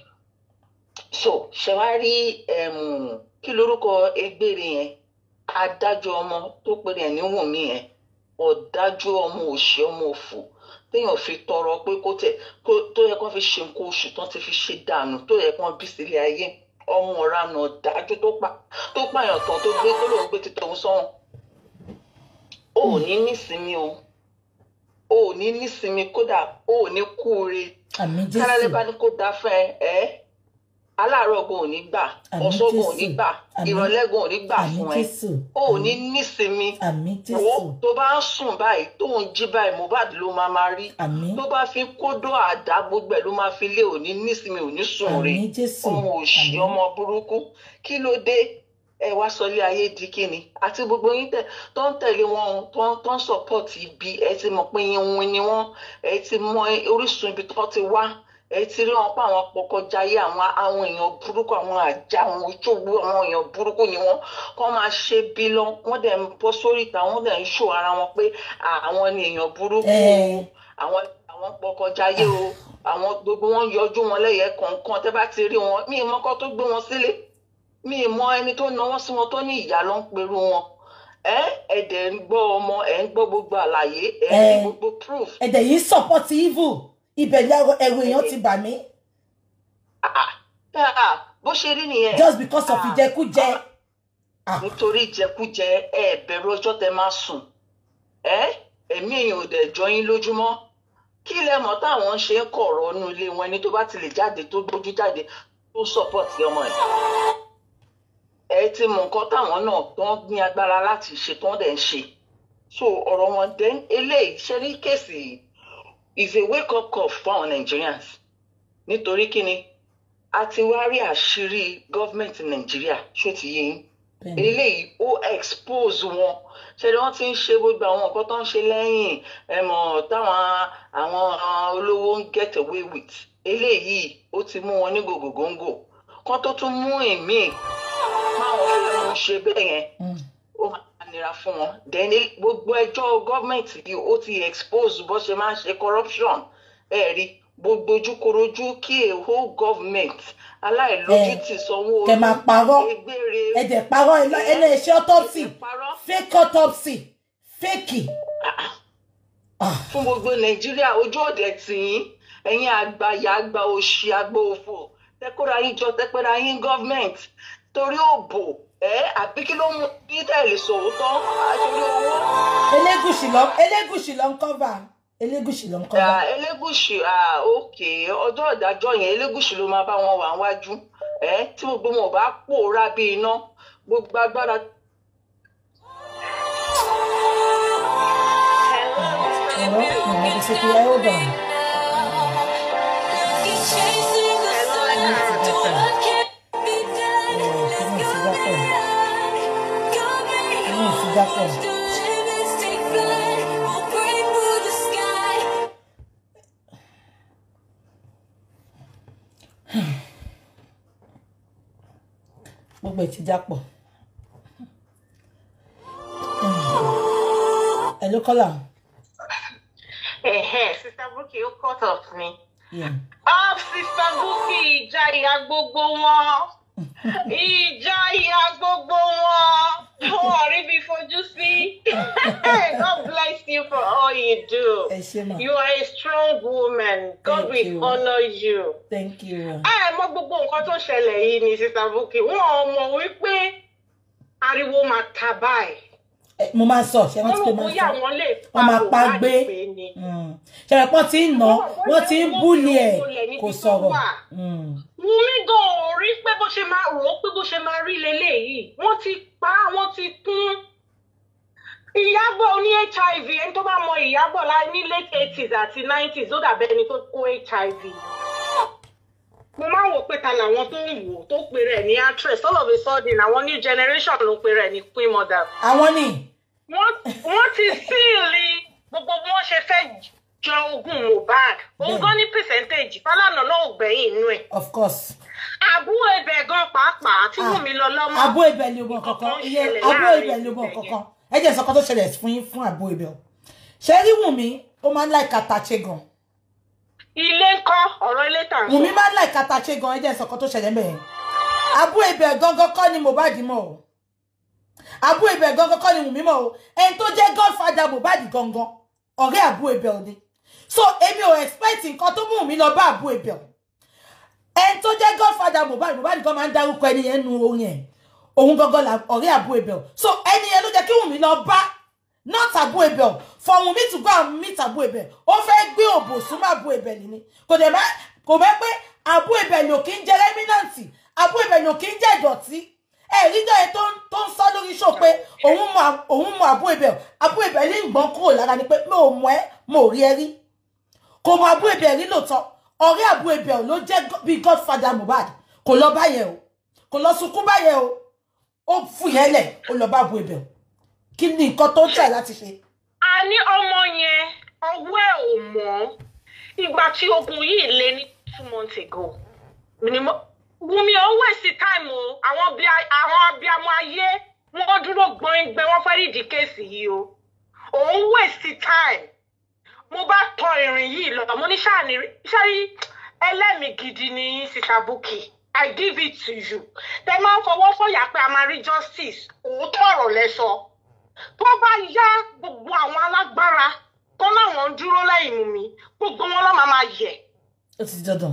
so ṣe wá rí kí lorúkọ egbére yẹn adájọ́ ọmọ tó pèrè ẹ̀ ní Wùnmí yẹn ọ̀dájú ọmọ òṣì ọmọ òfò téèyàn fi tọrọ pé kó tẹ̀ tó yẹ kó fi ṣe nǹkan oṣù tán ti fi ṣe dànù tó yẹ kó bí sílé ayé ọmọ ọ̀ranà dájú tó pa tó pààyàn tán tó gbé tó lòun gbé títọ̀ sọ́wọ́n. O ò ní nísinmi o o ò ní nísinmi kódà o ò ní kúure kálálẹ́ bá ní kó dá fún ẹ ẹ́ aláàárọ̀ gan ò ní gbà ọ̀sán gan ò ní gbà ìrọ̀lẹ́ gan ò ní gbà fún ẹ o ò ní nísinmi wo tó bá ń sùn báyìí tó ń jí báyìí Mohbad ló máa máa rí tó bá fi kódó àdá gbogbo ẹ̀ ló máa fi lé òní nísinmi òní sùn rè ọmọ òṣì ọmọ burúkú kí ló dé ẹ wá sọlé ayé di kíni àti gbogbo yín tẹ tó ń tẹ̀lé wọn tó ń tó ń support ibi ẹ ti mọ̀ pé yín wín ni wọ́n ẹ ti mọ orísun ibi tó ti wá ẹ ti rí wọn pa àwọn pọkọjáyé àwọn àwọn èèyàn burúkú àwọn àjà àwọn ìṣòwò àwọn èèyàn burúkú ni wọn kọ́ máa ṣe bí lọ wọ́n dẹ̀ ń bọ́ sórí ìta wọ́n dẹ̀ ń ṣò ara wọn pé àwọn ni èèyàn burúkú àwọn àwọn pọkọjáyé o àwọn gbogbo wọn yọjú wọn lẹ́yẹ kọ̀ọ̀kan tẹ́ bá ti rí wọn mí mọ́kọ́ tó gbé wọn sílé mi mọ ẹni tó náwó sí wọn tó ní ìyá ló ń perú wọn ẹ ẹdẹ ń gbọ́ ọmọ ẹ ń gbọ́ gbogbo àlàyé ẹ ní gbogbo proof. ẹdẹ yìí support evil ibẹ̀ ni ẹrù èèyàn ti bà mí. bó ṣe rí nìyẹn. just because of ìjẹkújẹ. nítorí ìjẹkújẹ ẹ bẹ̀rù ọjọ́ tẹ máa sùn ẹ ẹ̀mí èèyàn ò dẹ̀ jọ yín lójúmọ́ kí lẹ mọ̀ táwọn ń ṣe ń kọ̀rọ̀ ọnú ilé wọn ẹni tó bá ti lè jáde tó gbójú jáde tó support ọmọ ẹ̀ ẹ ti mọ nǹkan táwọn náà tó ń ní agbára láti ṣe tó ń dẹ̀ ń ṣe so ọ̀rọ̀ wọn dẹ̀ eléyìí ṣe ní kéèsì is a wake up call fún àwọn Nigerians nítorí kíni a ti wá rí àṣírí gọ́ọ̀mẹ̀ntì Nàìjíríà ṣó ti yé yín eléyìí ó expose wọn ṣe ni wọ́n ti ń ṣe gbogbo àwọn nǹkan tó ń ṣe lẹ́yìn ẹ̀mọ̀ táwọn àwọn olówó ń get away with eléyìí ó ti mú wọn ní gògògóńgò kan tó tún mú ìmíì máwọn fẹ́ràn ṣe bẹ́ẹ̀ yẹn ó máa nira fún wọn then gbogbo ẹjọ́ gọ́ọ̀mẹ̀ntì yìí ó ti expose bó ṣe máa ń ṣe corruption ẹ rí gbogbo ojúkorojú kí a whole government aláìlójútì sanwó kẹ máa parọ́ ẹ̀jẹ̀ parọ́ iléeṣẹ́ autopsy fake autopsy fake. fún gbogbo Nàìjíríà ojú ọ̀dẹ̀ tì yín ẹ̀yin àgbàyà àgbà òṣì àgbà òfò tẹ́kọ̀rọ̀ ayé jọ tẹ́pẹ́rẹ́ ayé gọ́ọ̀mẹ̀ntì torí òbò ẹ àbí kí ló mú ní tẹ̀lé sòótọ́ àtòrí owó. Elégùṣì lọ Elégùṣì lọ ń kọ́va Elégùṣì lọ ń kọ́va. Elégùṣì òkè ọjọ́ ìdájọ́ yẹn Elégùṣì ló máa bá wọn wà wájú ẹ tí gbogbo wọn ò bá pòórá bí iná gbogbo agbára. ọ̀rọ̀ ìrìn àti ṣètò ẹ̀ ó dàn. gbogbo ẹ̀ ti jápọ̀. Hello, Kola. Hey, hey, Sister Bukky, you cut off me. Yeah. Oh, Sister Bukky, ìjà ìyá gbogbo wọn. Ìjà ìyá gbogbo wọn. Don't worry, be fojú sí. God bless you for all you do. You are a strong woman. God Thank will you. honor you. Thank you. Ẹ mọ̀ gbogbo nǹkan tó ṣẹlẹ̀ yìí ni Sister Bukky. Wọ́n mọ̀ wípé ariwo máa ta báyìí. Mo máa sọ ṣe wọ́n ti pè máa sọ wọ́n máa pa gbé ṣe rẹ̀ pọ́n ti ń nà wọ́n ti ń búlì ẹ̀ kò sọ̀rọ̀. Wùmí gan ò rí pé bó ṣe máa rò ó pé bó ṣe máa rí leléyìí wọ́n ti pa wọ́n ti kún. Ìyábọ̀ ní H I V ẹni tó bá mọ Ìyábọ̀ láì ní late eighties àti nineties ó dàbẹ́ ẹni tó kó H I V. Mo máa ń wò pé ta làwọn tó ń wò tó pe rẹ̀ ní actress all of a sudden àwọn new generation ló pe rẹ̀ ní queen mother. Àwọn ni. Wọ́n ti síìlì gbogbo bí wọ́n ṣe fẹ́ jọ ogún Mohbad. Òun gan ní percentage Fálànà náà ò gbẹ̀yìn inú ẹ̀. Of course. Àbúrò ibẹ̀ gan pàápàá tí Wùmí lọ lọ́mọ. Àbúrò ibẹ̀ ló mọ̀ kankan. Iye àbúrò ibẹ̀ ló mọ̀ kankan. Ẹ jẹ́ sọ́kọ́ tó ṣẹlẹ̀ fún yín fún àbúrò ibẹ̀. Ṣé rí Wùmí ó máa ń láì kàtàṣe gan. Ilé ńkọ́ ọ̀rọ̀ ilé tà ń sọ. Wùmí máa ń láì kàtàṣe gan ẹ jẹ́ sọ́kọ́ tó ṣẹlẹ̀ mẹ́rin. Àbúrò ibẹ̀ gangan kọ́ ni Mohbad mọ̀ o. Àbúrò ibẹ̀ gangan kọ́ ni Wùmí mọ̀ o. Ẹni tó jẹ́ godfather Mohbad gangan ọ̀rẹ́ àbúrò ibẹ̀ òde. so èmi ò expect nǹkan tó mú mi lọ bá Abu Ebel ẹni tó jẹ́ godfather Mohbad Mohbad kan máa ń dárúkọ ẹni yẹn nu orin ẹ̀ òun gangan la ọ̀rẹ́ Abu Ebel so ẹni yẹn ló jẹ́ kí Wùnmí lọ bá not Abu Ebel for Wùnmí to go and meet Abu Ebel ó fẹ́ gbé òbò súnmọ́ Abu Ebel ni kò dẹ̀ má kò mẹ́ pé Abu Ebel ò kí ń jẹ́ rẹ́mínàǹtì Abu Ebel ò kí ń jẹ́ ìdọ̀tí ẹ̀ rí jẹ́ tó tó ń sọ lórí show pé òun mọ òun mọ Abu Ebel Abu Ebel ń gbọ́n kúrò lára ni pé mo mọ̀ ẹ́ mo rí ẹ rí kò mọ Abu Ebel rí lóòótọ́ ọ̀rẹ́ Abu Ebel ló jẹ́ bí godfather Mohbad kò lọ báyẹ̀ o kò lọ sunkún báyẹ̀ o ó fúyẹ́lẹ̀ ó lọ bá Abu Ebel kí ni nǹkan tó ń tẹ̀ láti ṣe. a ní ọmọ yẹn ọwọ́ ẹ̀ ò mọ́ ìgbà tí ogun yìí lé ní two months ago Wùnmí ò waste time o àwọn bí àwọn abiyamọ ayé wọ́n dúró gbọ̀ngbẹ wọ́n fẹ́ rí di kéèsì yìí o òun waste time mo bá tọ ìrìn yìí lọ mo ní ṣáàní ṣáàrí ẹlẹ́mìí gidi ní Sister Bukky I give it to you tẹ máa ń fọwọ́ fọ̀yà pé a máa rí justice òótọ́ ọ̀rọ̀ lẹ́sọ tó bá yá gbogbo àwọn alágbára tó láwọn ń dúró lẹ́yìn mi gbogbo wọn lọ́ máa máa yẹ̀. ó ti dandan.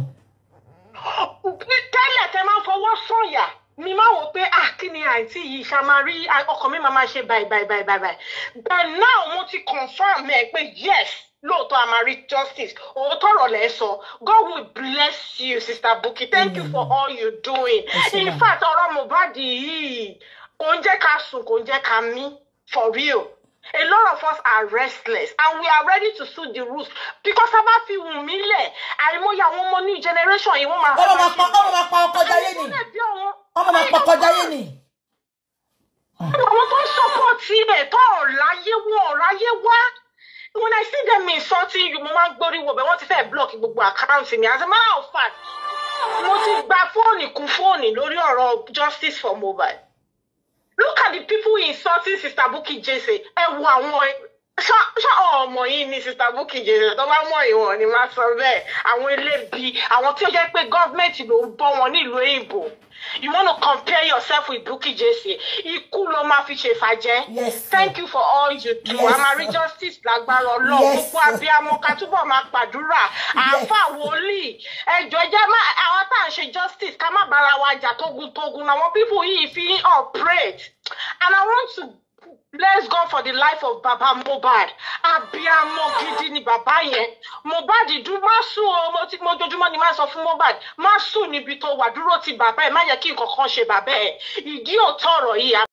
tẹ́lẹ̀ tẹ máa ń fọwọ́ sọ̀yà mi máa wò pé ah kí ni àǹtí yìí ṣá máa rí ọkàn mi máa máa ṣe báyìí báyìí báyìí báyìí but now mo ti confirm ẹ pé yes lóòótọ́ a máa rí justice òótọ́ ọ̀rọ̀ lẹ́ sọ God will bless you Sister Bukky thank you for all you doing in fact ọ̀rọ̀ Mohbad yìí kò ń jẹ́ ká sùn kò ń jẹ́ ká mí for real a lot of us are restless and we are ready to sue the rules because a bá fi Wùnmí lẹ̀ àìmọye àwọn ọmọ new generation yìí wọ́n máa. ọmọ máa pa ọmọ máa pa ọkọ jáyé ni ọmọ máa pa ọkọ jáyé ni. àwọn tó ń support ẹ̀ tó ọ̀ráyé wọ ọ̀ráyé wá. When I see them insulting you, mo máa ń gbórí wo bẹ́ẹ̀ wọ́n ti fẹ́ block gbogbo account mi. As a matter of fact, mo ti gba fóònù kún fóònù lórí ọ̀rọ̀ justice for Mohbad. Look at the people insulting Sister Bukky Jesse. Ẹ wo àwọn ṣá ọmọ yìí ni Sister Bukky Jesse tó bá mọ̀ ìwọ̀n ni máa sọ bẹ́ẹ̀. Àwọn elébi, àwọn tí ó jẹ́ pé gọ́ọ̀mẹ̀ntì ló ń bọ́ wọn nílùú èèbò. You want to compare yourself with Bukky Jesse? Ikú ló máa fi ṣe fàjẹ́. Yes. Thank you for all you do. Yes. A máa rí justice lágbára Ọlọ́run. Yes. Gbogbo abiyamọ ká túbọ̀ máa pàdúrà. Àáfà wòlíì. Ẹjọ́ jẹ́ àwọn tá à ń ṣe justice ká má bára wa jà tógun-tógun. Àwọn people yìí fi ń operate. And I want to bless God for the life of Baba Mohbad. Abiyamọ gidi ni bàbá yẹn. Mohbad dùn má sùn o. Mo ti mo jojúmọ́ ni máa sọ fún Mohbad. Má sùn níbi tó wà dúró ti bàbá ẹ̀. Má yẹ kí nǹkan kan ṣe bàbá ẹ̀. Ìdí òótọ́ ọ̀rọ̀ yìí.